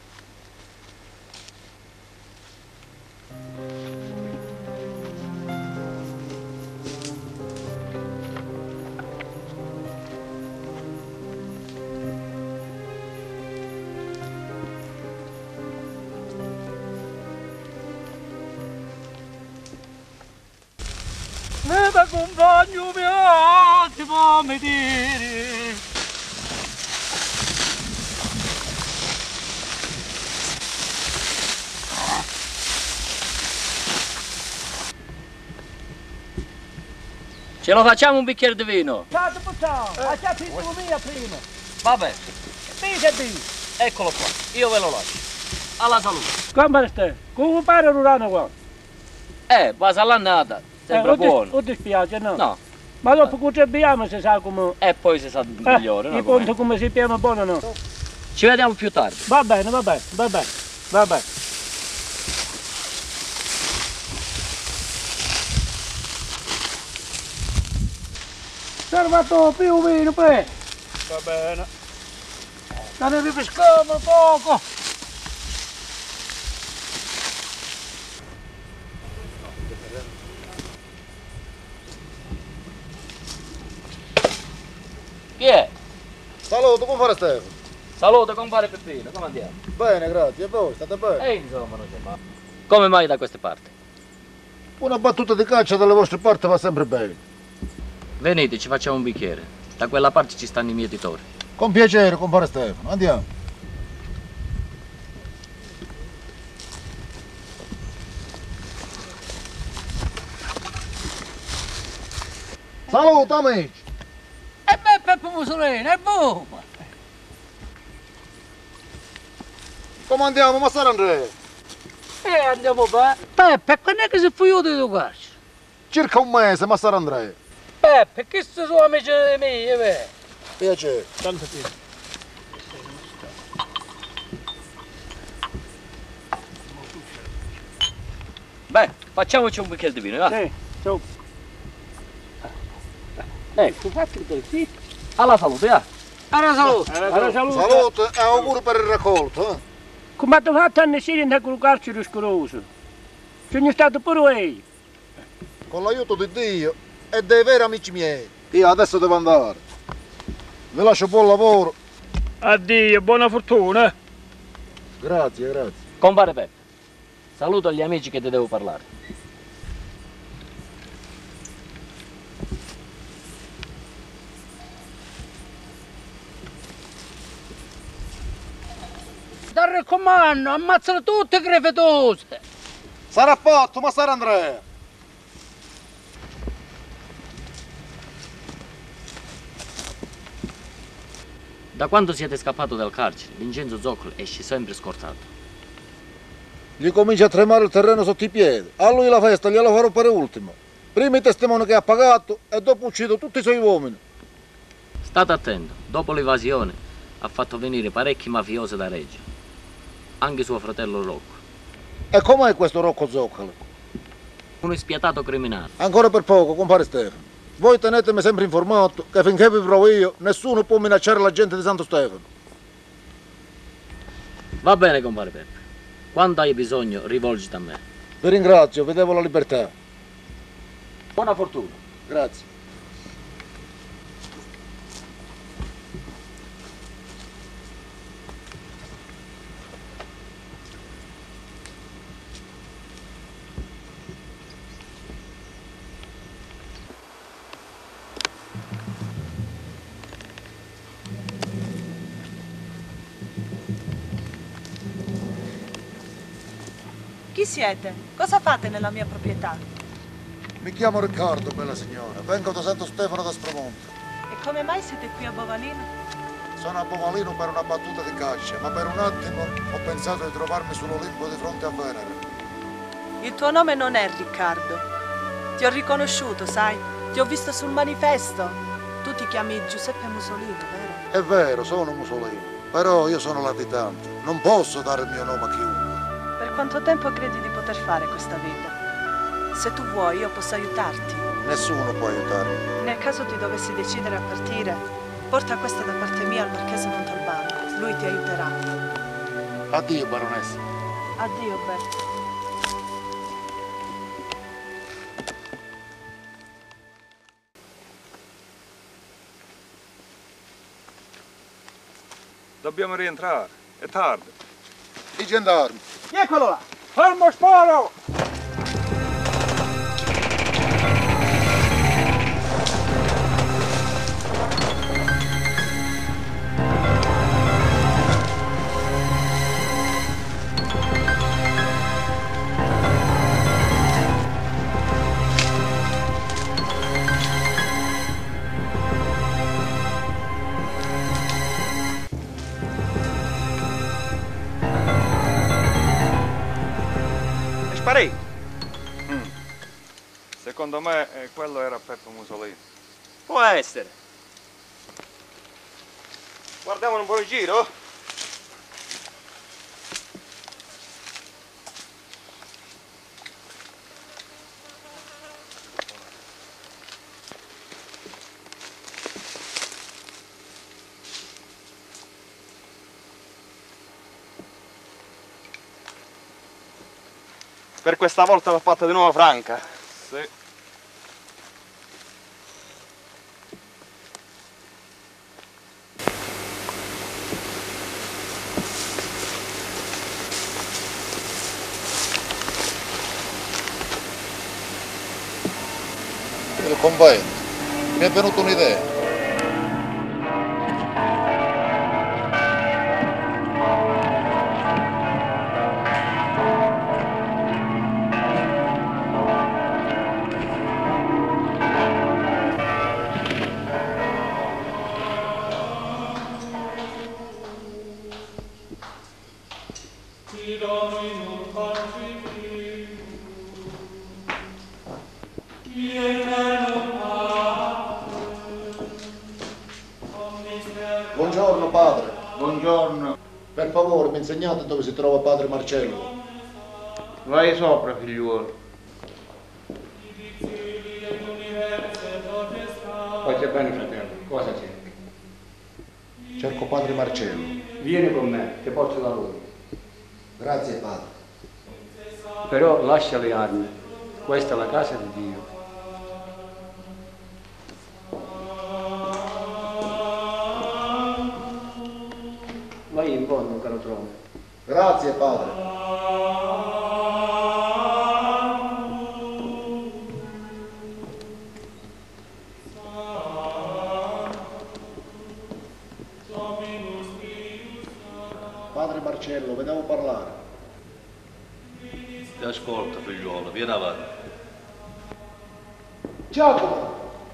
Nada compagno mio, ti fammi dire. Ce lo facciamo un bicchiere di vino? Ciao, lasciate il mia prima. Vabbè, Dite. eccolo qua, io ve lo lascio. Alla salute. Come stai? Come pare l'urano qua? Va all'annata, sembra buono. Non ti spiace, no? No. Ma dopo che ci abbiamo si sa come... E poi si sa migliore, no? Il conto come si piama buono, no? Ci vediamo più tardi. Va bene. Servato più vino, poi. Va bene. Ne ripeschiamo poco. Chi è? Saluto, come fare Stefano? Salute compare Peppino, come andiamo? Bene, grazie. E voi, state bene? Insomma, non c'è male. Come mai da queste parti? Una battuta di caccia dalle vostre parti va sempre bene. Venite, ci facciamo un bicchiere. Da quella parte ci stanno i mietitori. Con piacere, compare Stefano. Andiamo. Saluto, amici. E beh, Peppe Mussolini, è buono. Come andiamo, Massaro Andrea? Andiamo bene. Peppe, quando è che si fu di educarci? Circa un mese, Massaro Andrea. Peppe, questi sono amici miei, beh. Piacere. Tanto piacere. Beh, facciamoci un bicchiere di vino, va? Su. Ecco, fatti così. Alla salute, va? Alla salute. Salute e auguri per il raccolto, eh? Come avete fatto a Nesini da quel carcere scoroso? Sono stato pure io. Con l'aiuto di Dio e dei veri amici miei. Io adesso devo andare. Vi lascio buon lavoro. Addio, buona fortuna. Grazie, grazie. Compare Peppe, saluto gli amici che ti devo parlare. Ti raccomando, ammazzano tutte crevetose. Sarà fatto, Massaro Andrea. Da quando siete scappato dal carcere, Vincenzo Zoccoli esce sempre scortato. Gli comincia a tremare il terreno sotto i piedi. A lui la festa gliela farò per ultimo. Prima i testimoni che ha pagato e dopo uccido tutti i suoi uomini. State attento, dopo l'evasione ha fatto venire parecchi mafiosi da Reggio. Anche suo fratello Rocco. E com'è questo Rocco Zoccoli? Un spietato criminale. Ancora per poco, compare Stefano. Voi tenetemi sempre informato che finché vi provo io, nessuno può minacciare la gente di Santo Stefano. Va bene, compare Peppe. Quando hai bisogno, rivolgiti a me. Vi ringrazio, vi devo la libertà. Buona fortuna. Grazie. Chi siete? Cosa fate nella mia proprietà? Mi chiamo Riccardo, bella signora. Vengo da Santo Stefano da Spromonte. E come mai siete qui a Bovalino? Sono a Pomalino per una battuta di caccia, ma per un attimo ho pensato di trovarmi sull'Olimpo di fronte a Venere. Il tuo nome non è Riccardo. Ti ho riconosciuto, sai? Ti ho visto sul manifesto. Tu ti chiami Giuseppe Mussolini, vero? È vero, sono Mussolini, però io sono latitante. Non posso dare il mio nome a chiunque. Per quanto tempo credi di poter fare questa vita? Se tu vuoi, io posso aiutarti. Nessuno può aiutarmi. Nel caso ti dovessi decidere a partire, porta questa da parte mia al marchese Montalbano. Lui ti aiuterà. Addio, baronessa. Addio, Beh. Dobbiamo rientrare, è tardi. I gendarmi. Eccolo là! Fermo sparo! Sparì! Secondo me quello era Peppo Mussolini. Può essere. Guardiamo un po' in giro. Per questa volta l'ho fatta di nuovo franca. Sì. Il convento. Mi è venuta un'idea. Buongiorno padre. Buongiorno. Per favore mi insegnate dove si trova padre Marcello. Vai sopra, figliuolo. Faccia bene, fratello. Cosa cerchi? Cerco padre Marcello. Vieni con me, ti porto da lui. Grazie padre. Però lascia le armi. Questa è la casa di Dio. Vai in fondo, caro trono. Grazie padre. Padre Marcello, vediamo parlare. Ti ascolto, figliuolo, vieni avanti. Giacomo!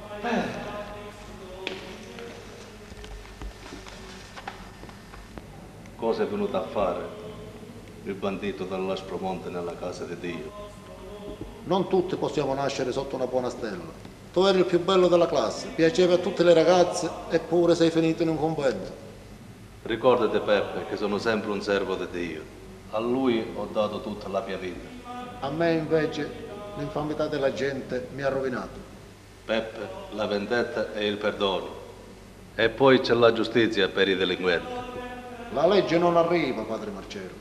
Cosa è venuto a fare il bandito dall'Aspromonte nella casa di Dio? Non tutti possiamo nascere sotto una buona stella. Tu eri il più bello della classe, piacevi a tutte le ragazze, eppure sei finito in un convento. Ricordati, Peppe, che sono sempre un servo di Dio. A lui ho dato tutta la mia vita. A me invece l'infamità della gente mi ha rovinato. Peppe, la vendetta è il perdono. E poi c'è la giustizia per i delinquenti. La legge non arriva, padre Marcello.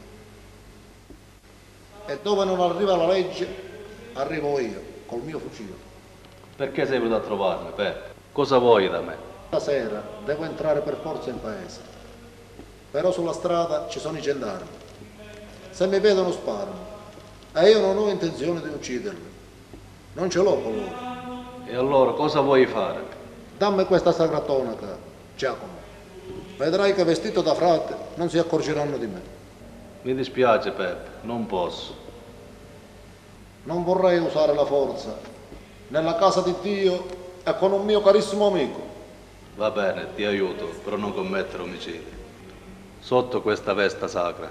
E dove non arriva la legge, arrivo io, col mio fucile. Perché sei venuto a trovarmi, Peppe? Cosa vuoi da me? Stasera devo entrare per forza in paese. Però sulla strada ci sono i gendarmi. Se mi vedono sparano. E io non ho intenzione di ucciderli. Non ce l'ho con loro. E allora cosa vuoi fare? Dammi questa sacra tonaca, Giacomo. Vedrai che vestito da frate non si accorgeranno di me. Mi dispiace, Peppe, non posso. Non vorrei usare la forza nella casa di Dio e con un mio carissimo amico. Va bene, ti aiuto, però non commettere omicidi. Sotto questa vesta sacra.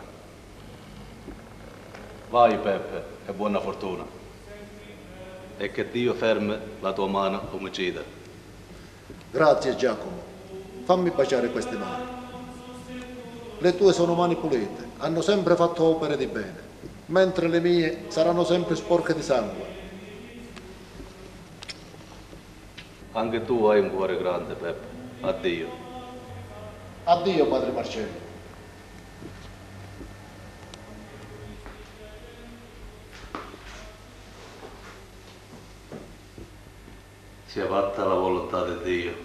Vai Peppe, e buona fortuna. E che Dio fermi la tua mano omicida. Grazie Giacomo. Fammi baciare queste mani. Le tue sono mani pulite, hanno sempre fatto opere di bene, mentre le mie saranno sempre sporche di sangue. Anche tu hai un cuore grande, Peppe. Addio. Addio, padre Marcello. Sia fatta la volontà di Dio.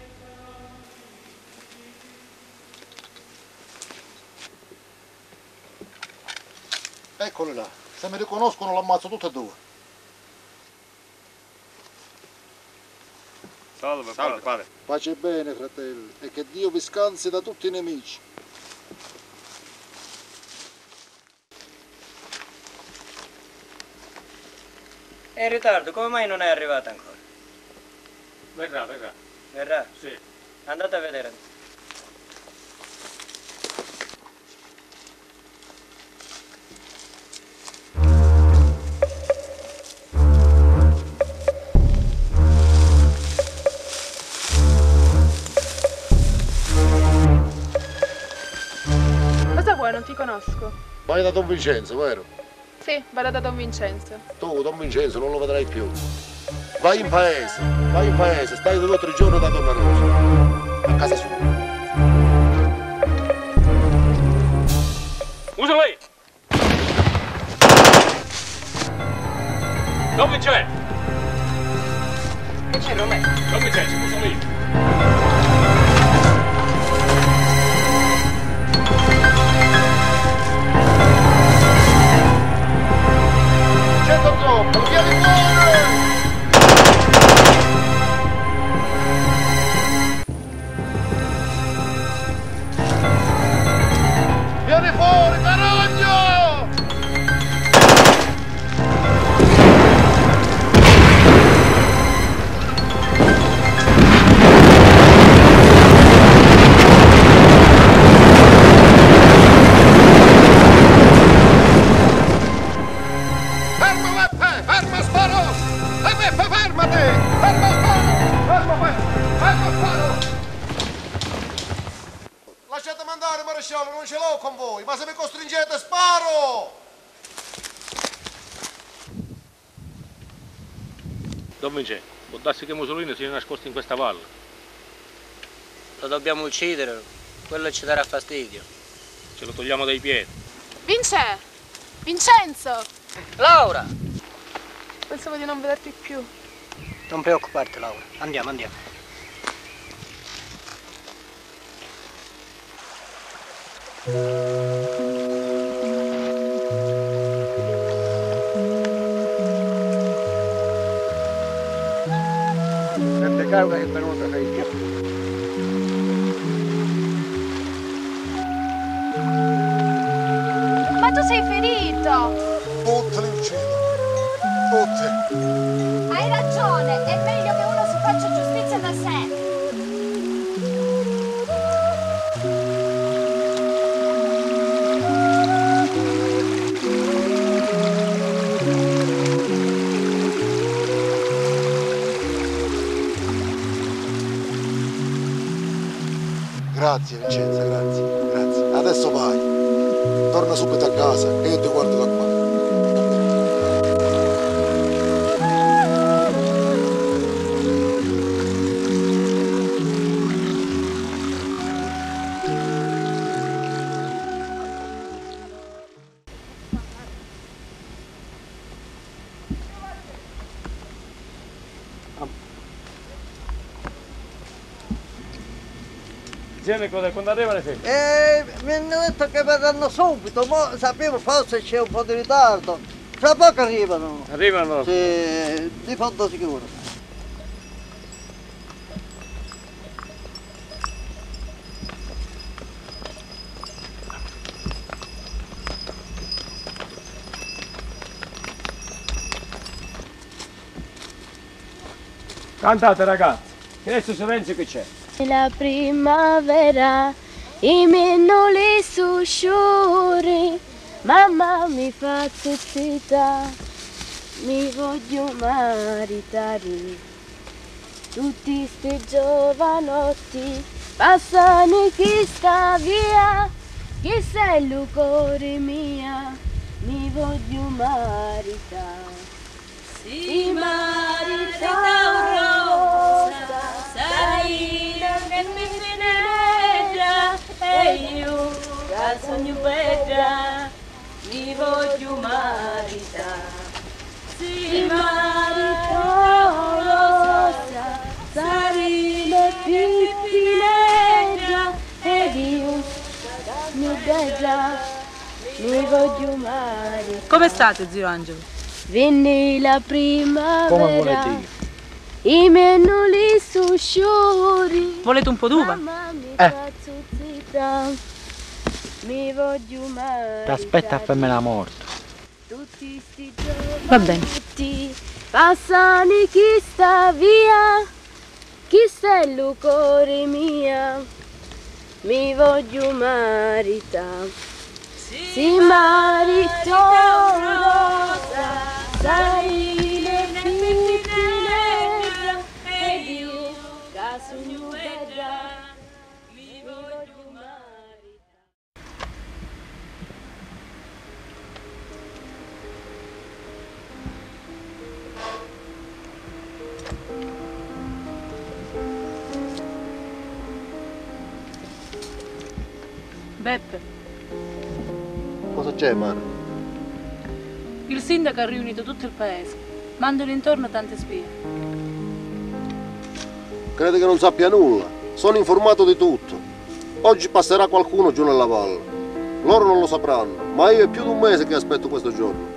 Eccoli là, se mi riconoscono l'ammazzo tutte e due. Salve, padre. Pace e bene, fratelli, e che Dio vi scansi da tutti i nemici. È in ritardo, come mai non è arrivata ancora? Verrà. Verrà? Sì. Andate a vedere. Cosa vuoi? Non ti conosco. Vai da Don Vincenzo, vero? Sì, vado da Don Vincenzo. Tu, Don Vincenzo, non lo vedrai più. Vai in paese, stai 2 o 3 giorni da Donna Rosa, a casa sua. Mussolini! Don Vincenzo! Che c'è, Romeo? Don Vincenzo, Mussolini! C'è troppo, vieni fuori! Vieni fuori, carogno! Fermo Beppe! Fermo sparo! Beppe, fermati! Fermo sparo! Fermo sparo! Lasciatemi andare, maresciallo, non ce l'ho con voi, ma se mi costringete sparo! Don Vincenzo, può darsi che Mussolini sia nascosto in questa valle. Lo dobbiamo uccidere, quello ci darà fastidio. Ce lo togliamo dai piedi. Vincenzo! Laura! Pensavo di non vederti più. Non preoccuparti, Laura. Andiamo. Sente causa che è venuta figlia. Ma tu sei ferito! Tutte li uccido. Tutte. Hai ragione, è meglio che uno si faccia giustizia da sé. Grazie Vincenzo, grazie. Adesso vai. Torna subito a casa e io ti guardo da qua. Tieni cosa, quando arriva le figlie? Mi hanno detto che verranno subito, ma sapevo forse c'è un po' di ritardo. Tra poco arrivano. Arrivano? Sì, di fondo sicuro. Cantate ragazzi, che adesso silenzio che c'è. La primavera, i miei noli susciuri, mamma mi fa zittita, mi voglio maritare. Tutti sti giovanotti passano chi sta via, chi sei il cuore mia, mi voglio maritare. Si marita rosa, sai che mi finestra e io che sogno bella mi voglio maritare. Si marita rosa, sai che mi finestra e io che bella mi voglio maritare. Come state, zio Angelo? Venne la primavera, i miei noli susciuri. Volete un po' d'uva? Mi voglio maritare. T'aspetta a farmi la morte. Tutti sti Va bene. giovanotti passano chi sta via, chi sei il cuore mia, mi voglio maritare. Si maritò rosa, sai le finestre ed io che sogno bella mi voglio maritare. Beppe, Cosa c'è, Mara? il sindaco ha riunito tutto il paese. Mandano intorno tante spie. Crede che non sappia nulla. Sono informato di tutto. Oggi passerà qualcuno giù nella valle. Loro non lo sapranno, ma io è più di un mese che aspetto questo giorno.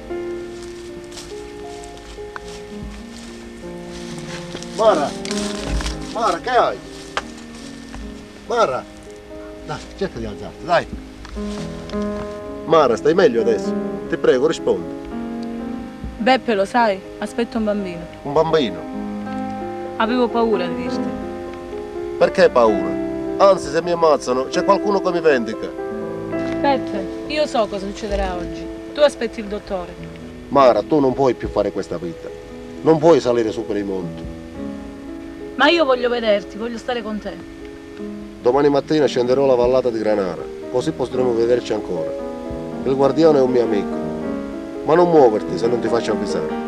Mara! Mara, che hai? Mara! Dai, cerca di alzarti, dai! Mara, stai meglio adesso? Ti prego, rispondi. Beppe, lo sai, aspetto un bambino. Un bambino? Avevo paura di dirti. Perché paura? Anzi, se mi ammazzano, c'è qualcuno che mi vendica. Beppe, io so cosa succederà oggi. Tu aspetti il dottore. Mara, tu non puoi più fare questa vita. Non puoi salire su per i monti. Ma io voglio vederti, voglio stare con te. Domani mattina scenderò la vallata di Granara, così potremo vederci ancora. Il guardiano è un mio amico, ma non muoverti se non ti faccio avvisare.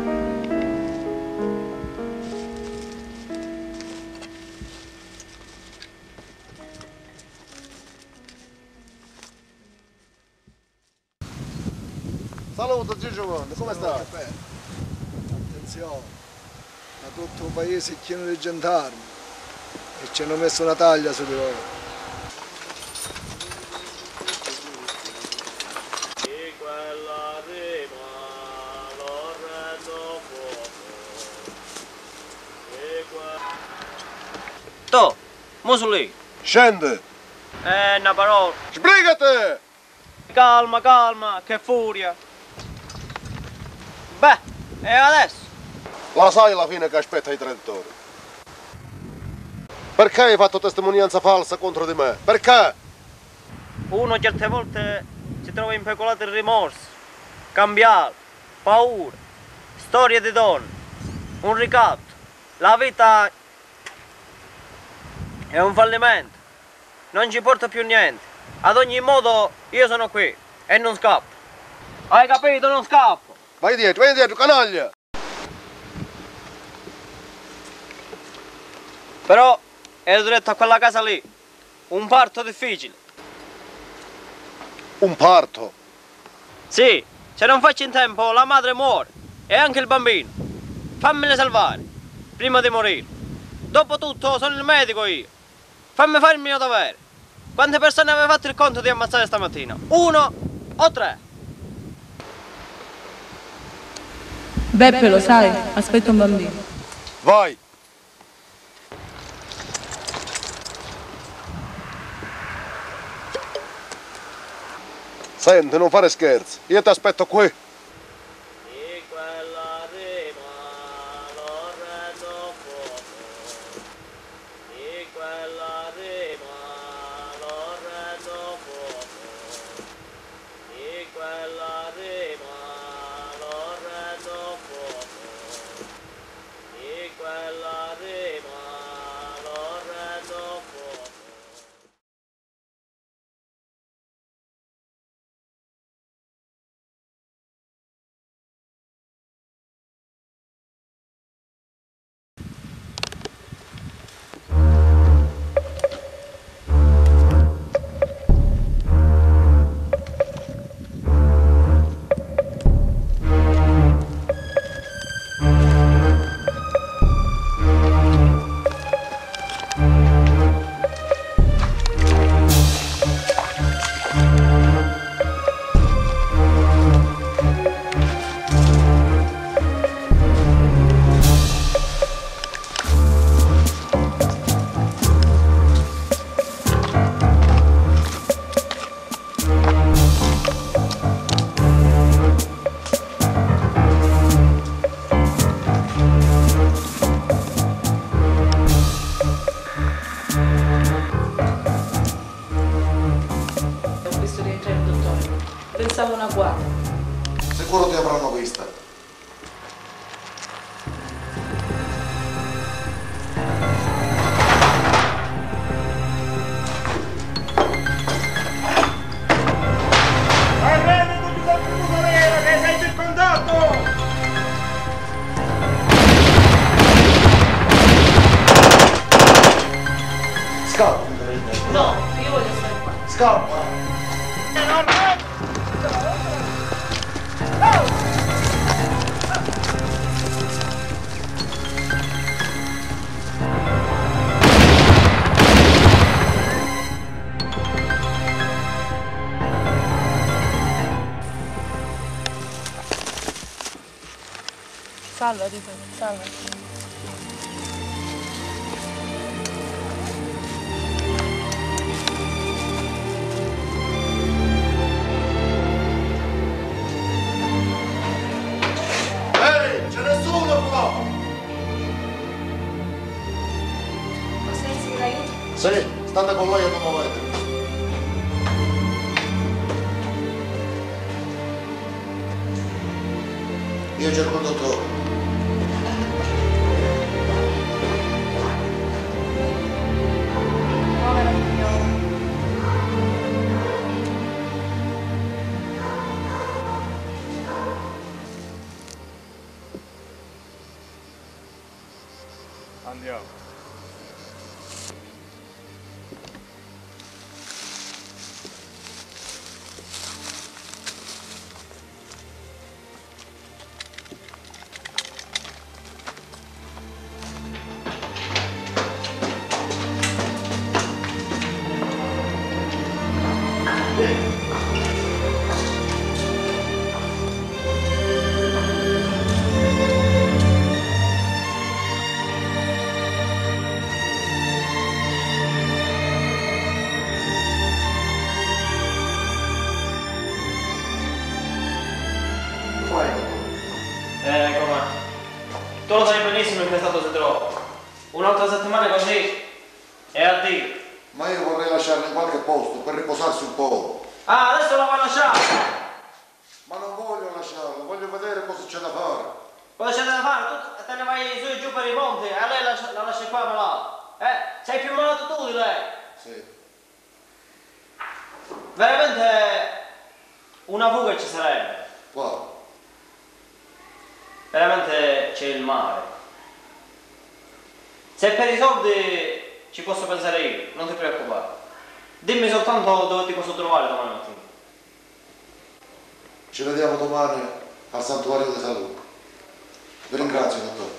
Saluto zio Giovanni, come stai? Attenzione, da tutto il paese è pieno di gendarmi e ci hanno messo una taglia su di loro. To, Mussolini. Scende! Una parola. Sbrigate! Calma, calma, che furia. Beh, e adesso? La sai la fine che aspetta i traditori? Perché hai fatto testimonianza falsa contro di me? Perché? Uno certe volte si trova impecolato in rimorso, cambiare, paura, storie di donne, un ricatto. La vita è un fallimento, non ci porta più niente. Ad ogni modo io sono qui e non scappo. Hai capito? Non scappo. Vai dietro, canaglia! Però ero diretto a quella casa lì. Un parto difficile. Un parto? Sì, se non faccio in tempo la madre muore e anche il bambino. Fammene salvare, prima di morire. Dopotutto sono il medico io. Fammi fare il mio dovere. Quante persone aveva fatto il conto di ammazzare stamattina? 1 o 3? Beppe, lo sai, aspetto un bambino. Vai! Senti, non fare scherzi, io ti aspetto qui. bella rima, lo rendo fuoco. Pensavo una guardia. Sicuro ti avranno vista. Arrendi tutti da Musolino che sei circondato! Scappa! No, io voglio stare qua. Scappa! Salva, dico, salva. Ehi, c'è nessuno qua! Ma sei l'aiuto? Sì, state con lei e non muovete. Io cerco il dottore. Povera figliola. Andiamo. Com'è? Tu lo sai benissimo in che stato si trova. Un'altra settimana così e addio. Ma io vorrei lasciarlo in qualche posto per riposarsi un po'. Ah, adesso lo vuoi lasciare? Ma non voglio lasciarlo, voglio vedere cosa c'è da fare. Cosa c'è da fare? Tu te ne vai su e giù per i monti e a lei la lasci qua malato. Sei più malato tu di lei. Sì. Veramente una fuga ci sarebbe. Qua. Veramente c'è il mare. Se per i soldi ci posso pensare io, non ti preoccupare. Dimmi soltanto dove ti posso trovare domani mattina. Ci vediamo domani al santuario di salute. Vi ringrazio, dottore.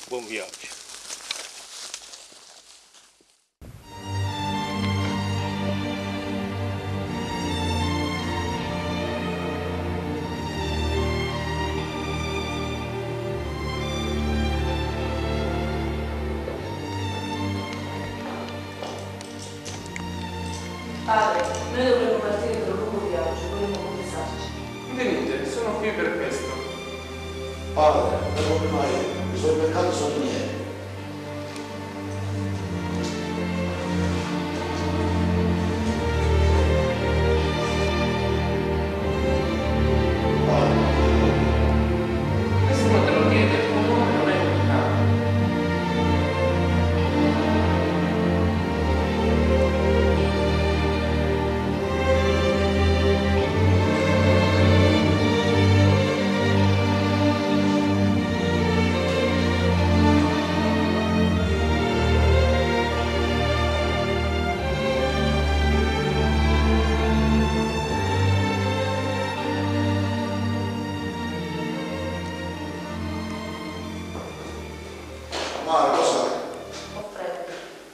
Buon viaggio. Padre, noi dovremmo partire per un lungo viaggio, dovremmo confessarci. Venite, sono qui per questo. Padre, devo prima io, i suoi peccati sono miei. Nessuno te lo chiede, il tuo nome non è peccato. Mare, lo sai? Ho freddo.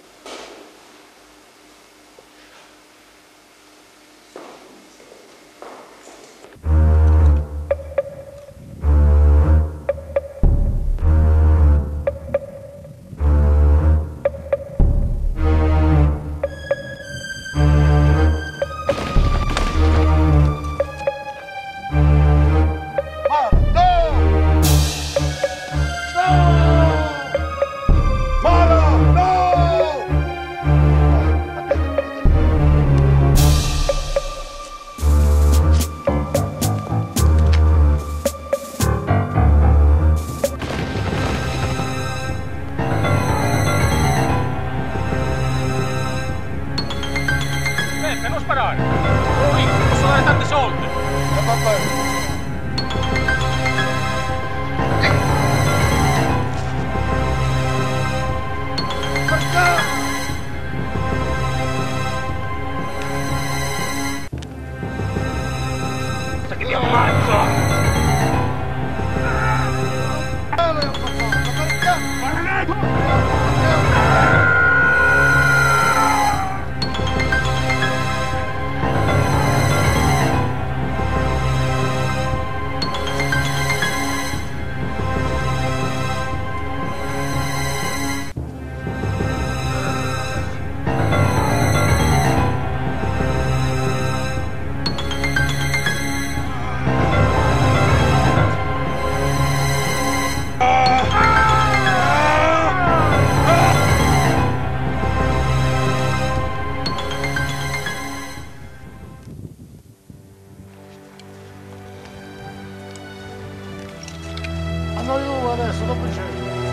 Aspetta, non sparare! Sono ricco, posso dare tanti soldi! Va bene. Che ti ammazzo! Andiamo io adesso, dopo c'è.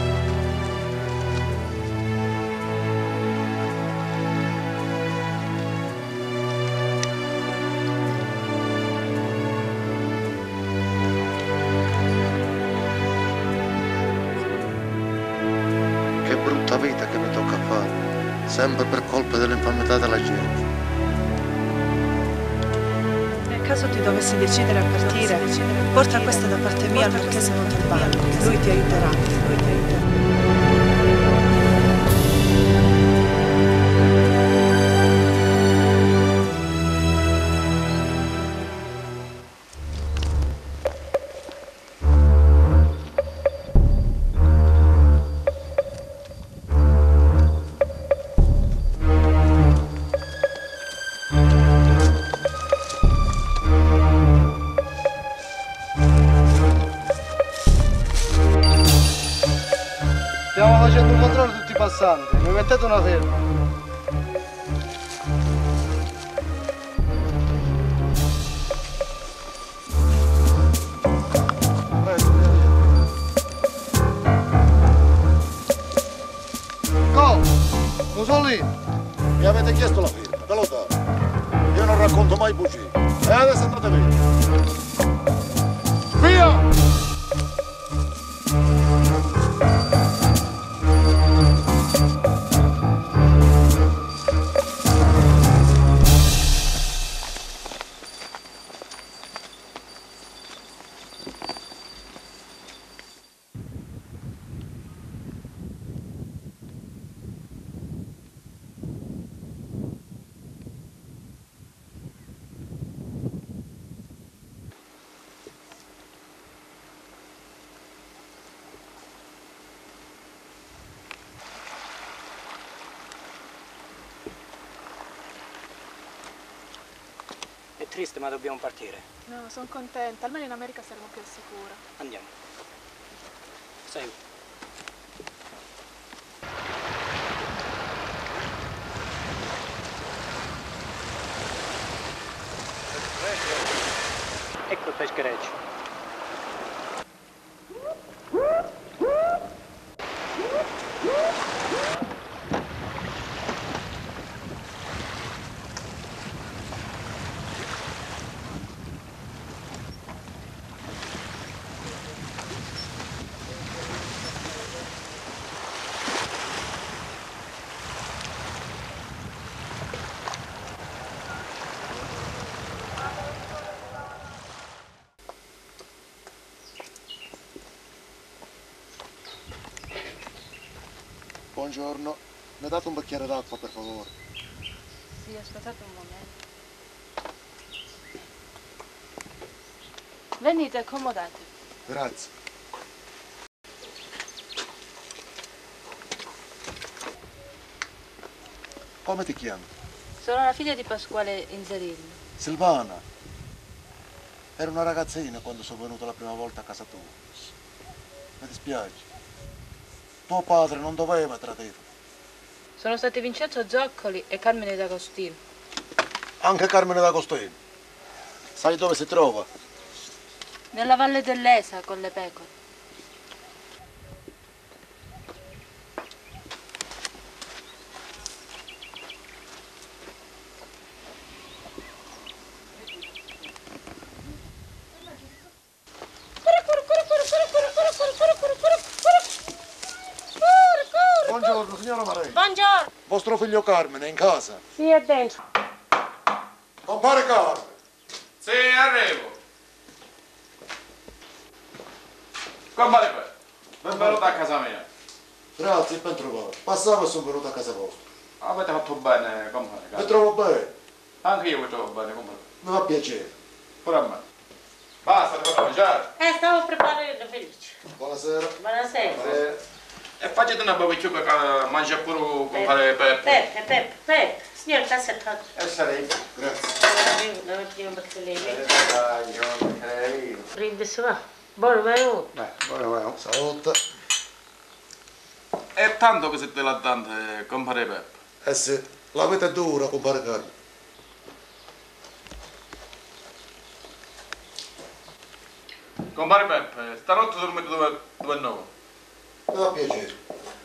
Che brutta vita che mi tocca fare, sempre per colpa dell'infamità della gente. Nel caso ti dovessi decidere a partire, porta questa da parte mia al marchese Montalbano. Lui ti aiuterà. Stiamo facendo un controllo di tutti i passanti, mi mettete una ferma. Go! Mussolini! Mi avete chiesto la firma, ve lo do. Io non racconto mai bugie. E adesso andate via. Via! triste, ma dobbiamo partire. No, sono contenta. Almeno in America saremo più al sicuro. Andiamo. Segui. Ecco il peschereccio. Buongiorno, mi date un bicchiere d'acqua per favore? Sì, aspettate un momento. Venite, accomodate. Grazie. Come ti chiami? Sono la figlia di Pasquale Inzerillo. Silvana. Ero una ragazzina quando sono venuto la prima volta a casa tua. Mi dispiace. Tuo padre non doveva tradirmi. Sono stati Vincenzo Zoccoli e Carmine D'Agostino. Anche Carmine D'Agostino. Sai dove si trova? Nella Valle dell'Esa con le pecore. Buongiorno, signora Marè. Buongiorno. Vostro figlio Carmine è in casa? Sì, è dentro. Compare Carmine. Sì, arrivo. Compare per. Benvenuto a casa mia. Grazie, ben trovato. Passavo e sono venuto a casa vostra. Avete fatto bene, compare. Mi trovo bene. Anche io mi trovo bene, compare. Mi fa piacere. Pure a me. Basta, devo mangiare. Stavo preparando felice. Buonasera. Buonasera. E facete una barbecue che mangia pure compare Peppe. Peppe. Signor Cassetto. Sarei. Grazie. Dove prima perché lei Dai, non crei. Brindisi va. Buono, vai. Buono. Salute. È tanto che siete lattanti, compare Peppe. Eh sì, la vita è dura, compare Carmine. Compare Peppe, stanotte dormite dove no? Mi fa piacere.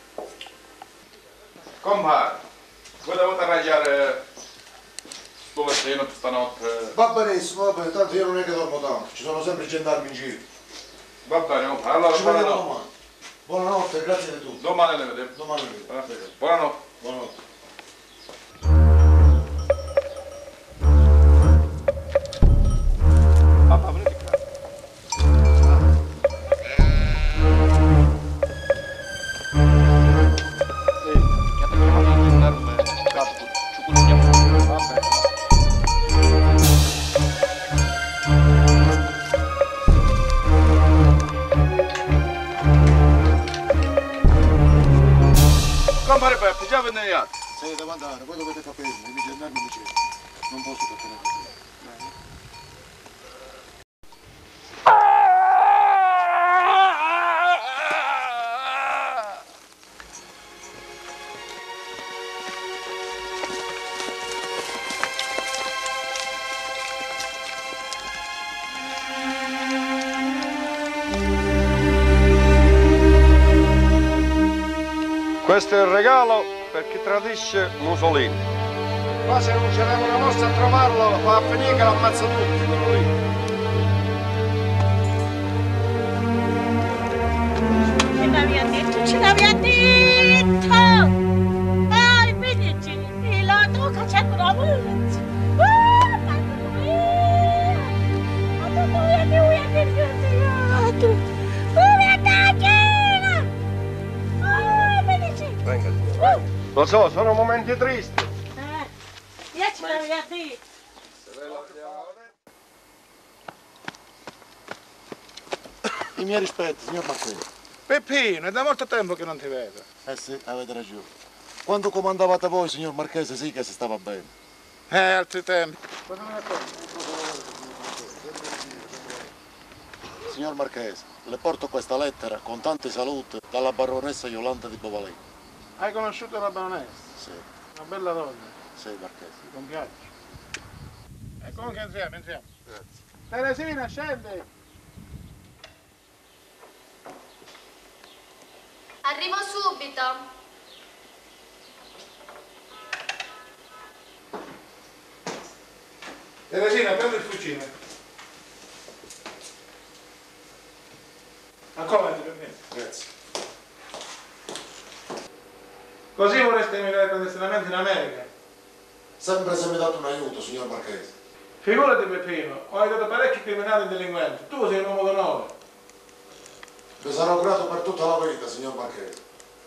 Compare, voi dovete arrangiare sto vestino stanotte. Va benissimo, va bene, tanto io non è che dormo tanto, ci sono sempre i gendarmi in giro. Va bene, compare, allora Ci vediamo buonanotte. domani. Buonanotte, grazie di tutto. Domani ne vediamo. Domani vediamo. Buonanotte. Buonanotte. Papà, venite qua. Compare Peppe, già veniamo. Se devo andare, voi dovete capirmi, i gendarmi mi cercano. Non posso trattenere così. Questo è il regalo per chi tradisce Mussolini. Ma se non ce n'è una mossa a trovarlo, va a finire che l'ammazza tutti quello lì. Ce l'aveva detto! Dai, vedici! E la tocca c'è una voce! Lo so, sono momenti tristi. Io ce l'aveva detto! I miei rispetti, signor Marcello. Peppino, è da molto tempo che non ti vedo. Eh sì, avete ragione. Quando comandavate voi, signor Marchese, sì che si stava bene. Altri tempi. Ma non è Signor Marchese, le porto questa lettera con tanti saluti dalla baronessa Yolanda di Bovalino. Hai conosciuto la baronessa? Sì. Una bella donna. Sì, Marchese. Mi compiace. E comunque entriamo. Grazie. Teresina, scendi! Arrivo subito. Teresina, prendi il fucile. Accomodati per me. Grazie. Così vorresti emigrare clandestinamente in America? Sempre se mi date un aiuto, signor Marchese. Figurati Peppino, ho aiutato parecchi criminali e delinquenti. Tu sei un uomo d'onore. Vi sarò grato per tutta la vita, signor Marchese.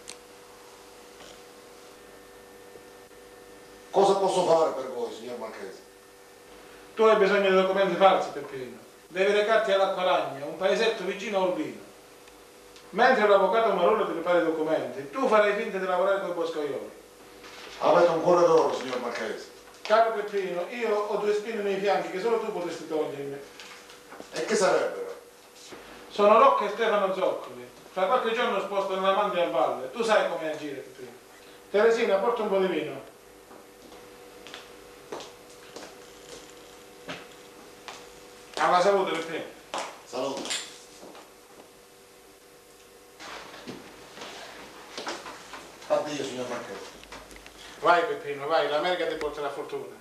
Cosa posso fare per voi, signor Marchese? Tu hai bisogno di documenti falsi, Peppino. Devi recarti all'Acqualagna, un paesetto vicino a Urbino. Mentre l'avvocato Marullo ti prepara i documenti, tu farai finta di lavorare con i boscaioli. Avete un cuore d'oro, signor Marchese. Caro Peppino, io ho 2 spine nei fianchi che solo tu potresti togliermi. E che sarebbero? Sono Rocco e Stefano Zoccoli. Fra qualche giorno sposto nella Mandia a valle. Tu sai come agire, Peppino. Teresina, porta un po' di vino. Alla salute, Peppino. Salute. Addio, signor Marchese. Vai, Peppino, vai. L'America ti porterà fortuna.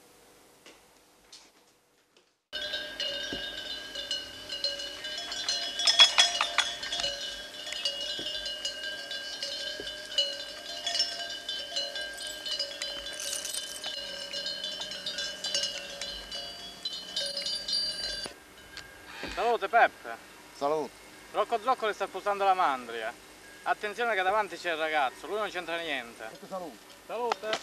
Salute Peppe. Salute. Rocco Zoccoli sta spostando la mandria. Attenzione che davanti c'è il ragazzo, lui non c'entra niente. Salute. Salute.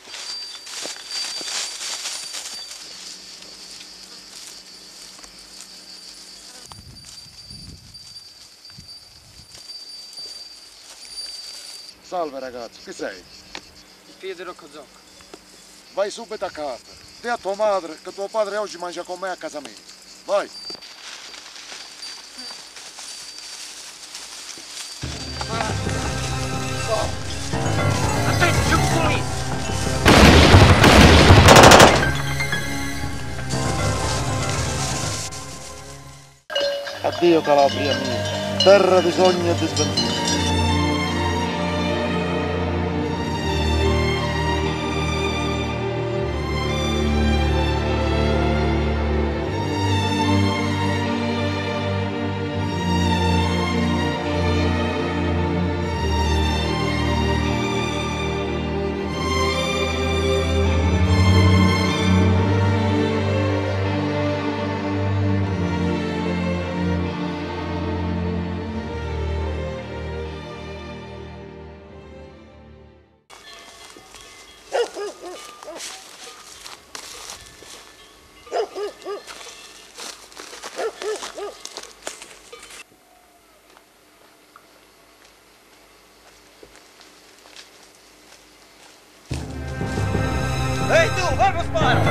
Salve ragazzo, chi sei? Il figlio di Rocco Zoccoli. Vai subito a casa. Dì a tua madre che tuo padre oggi mangia con me a casa mia. Vai. Attenti, giù qui! Addio Calabria mia, terra di sogni e di sventure. Ehi tu, vai che sparo!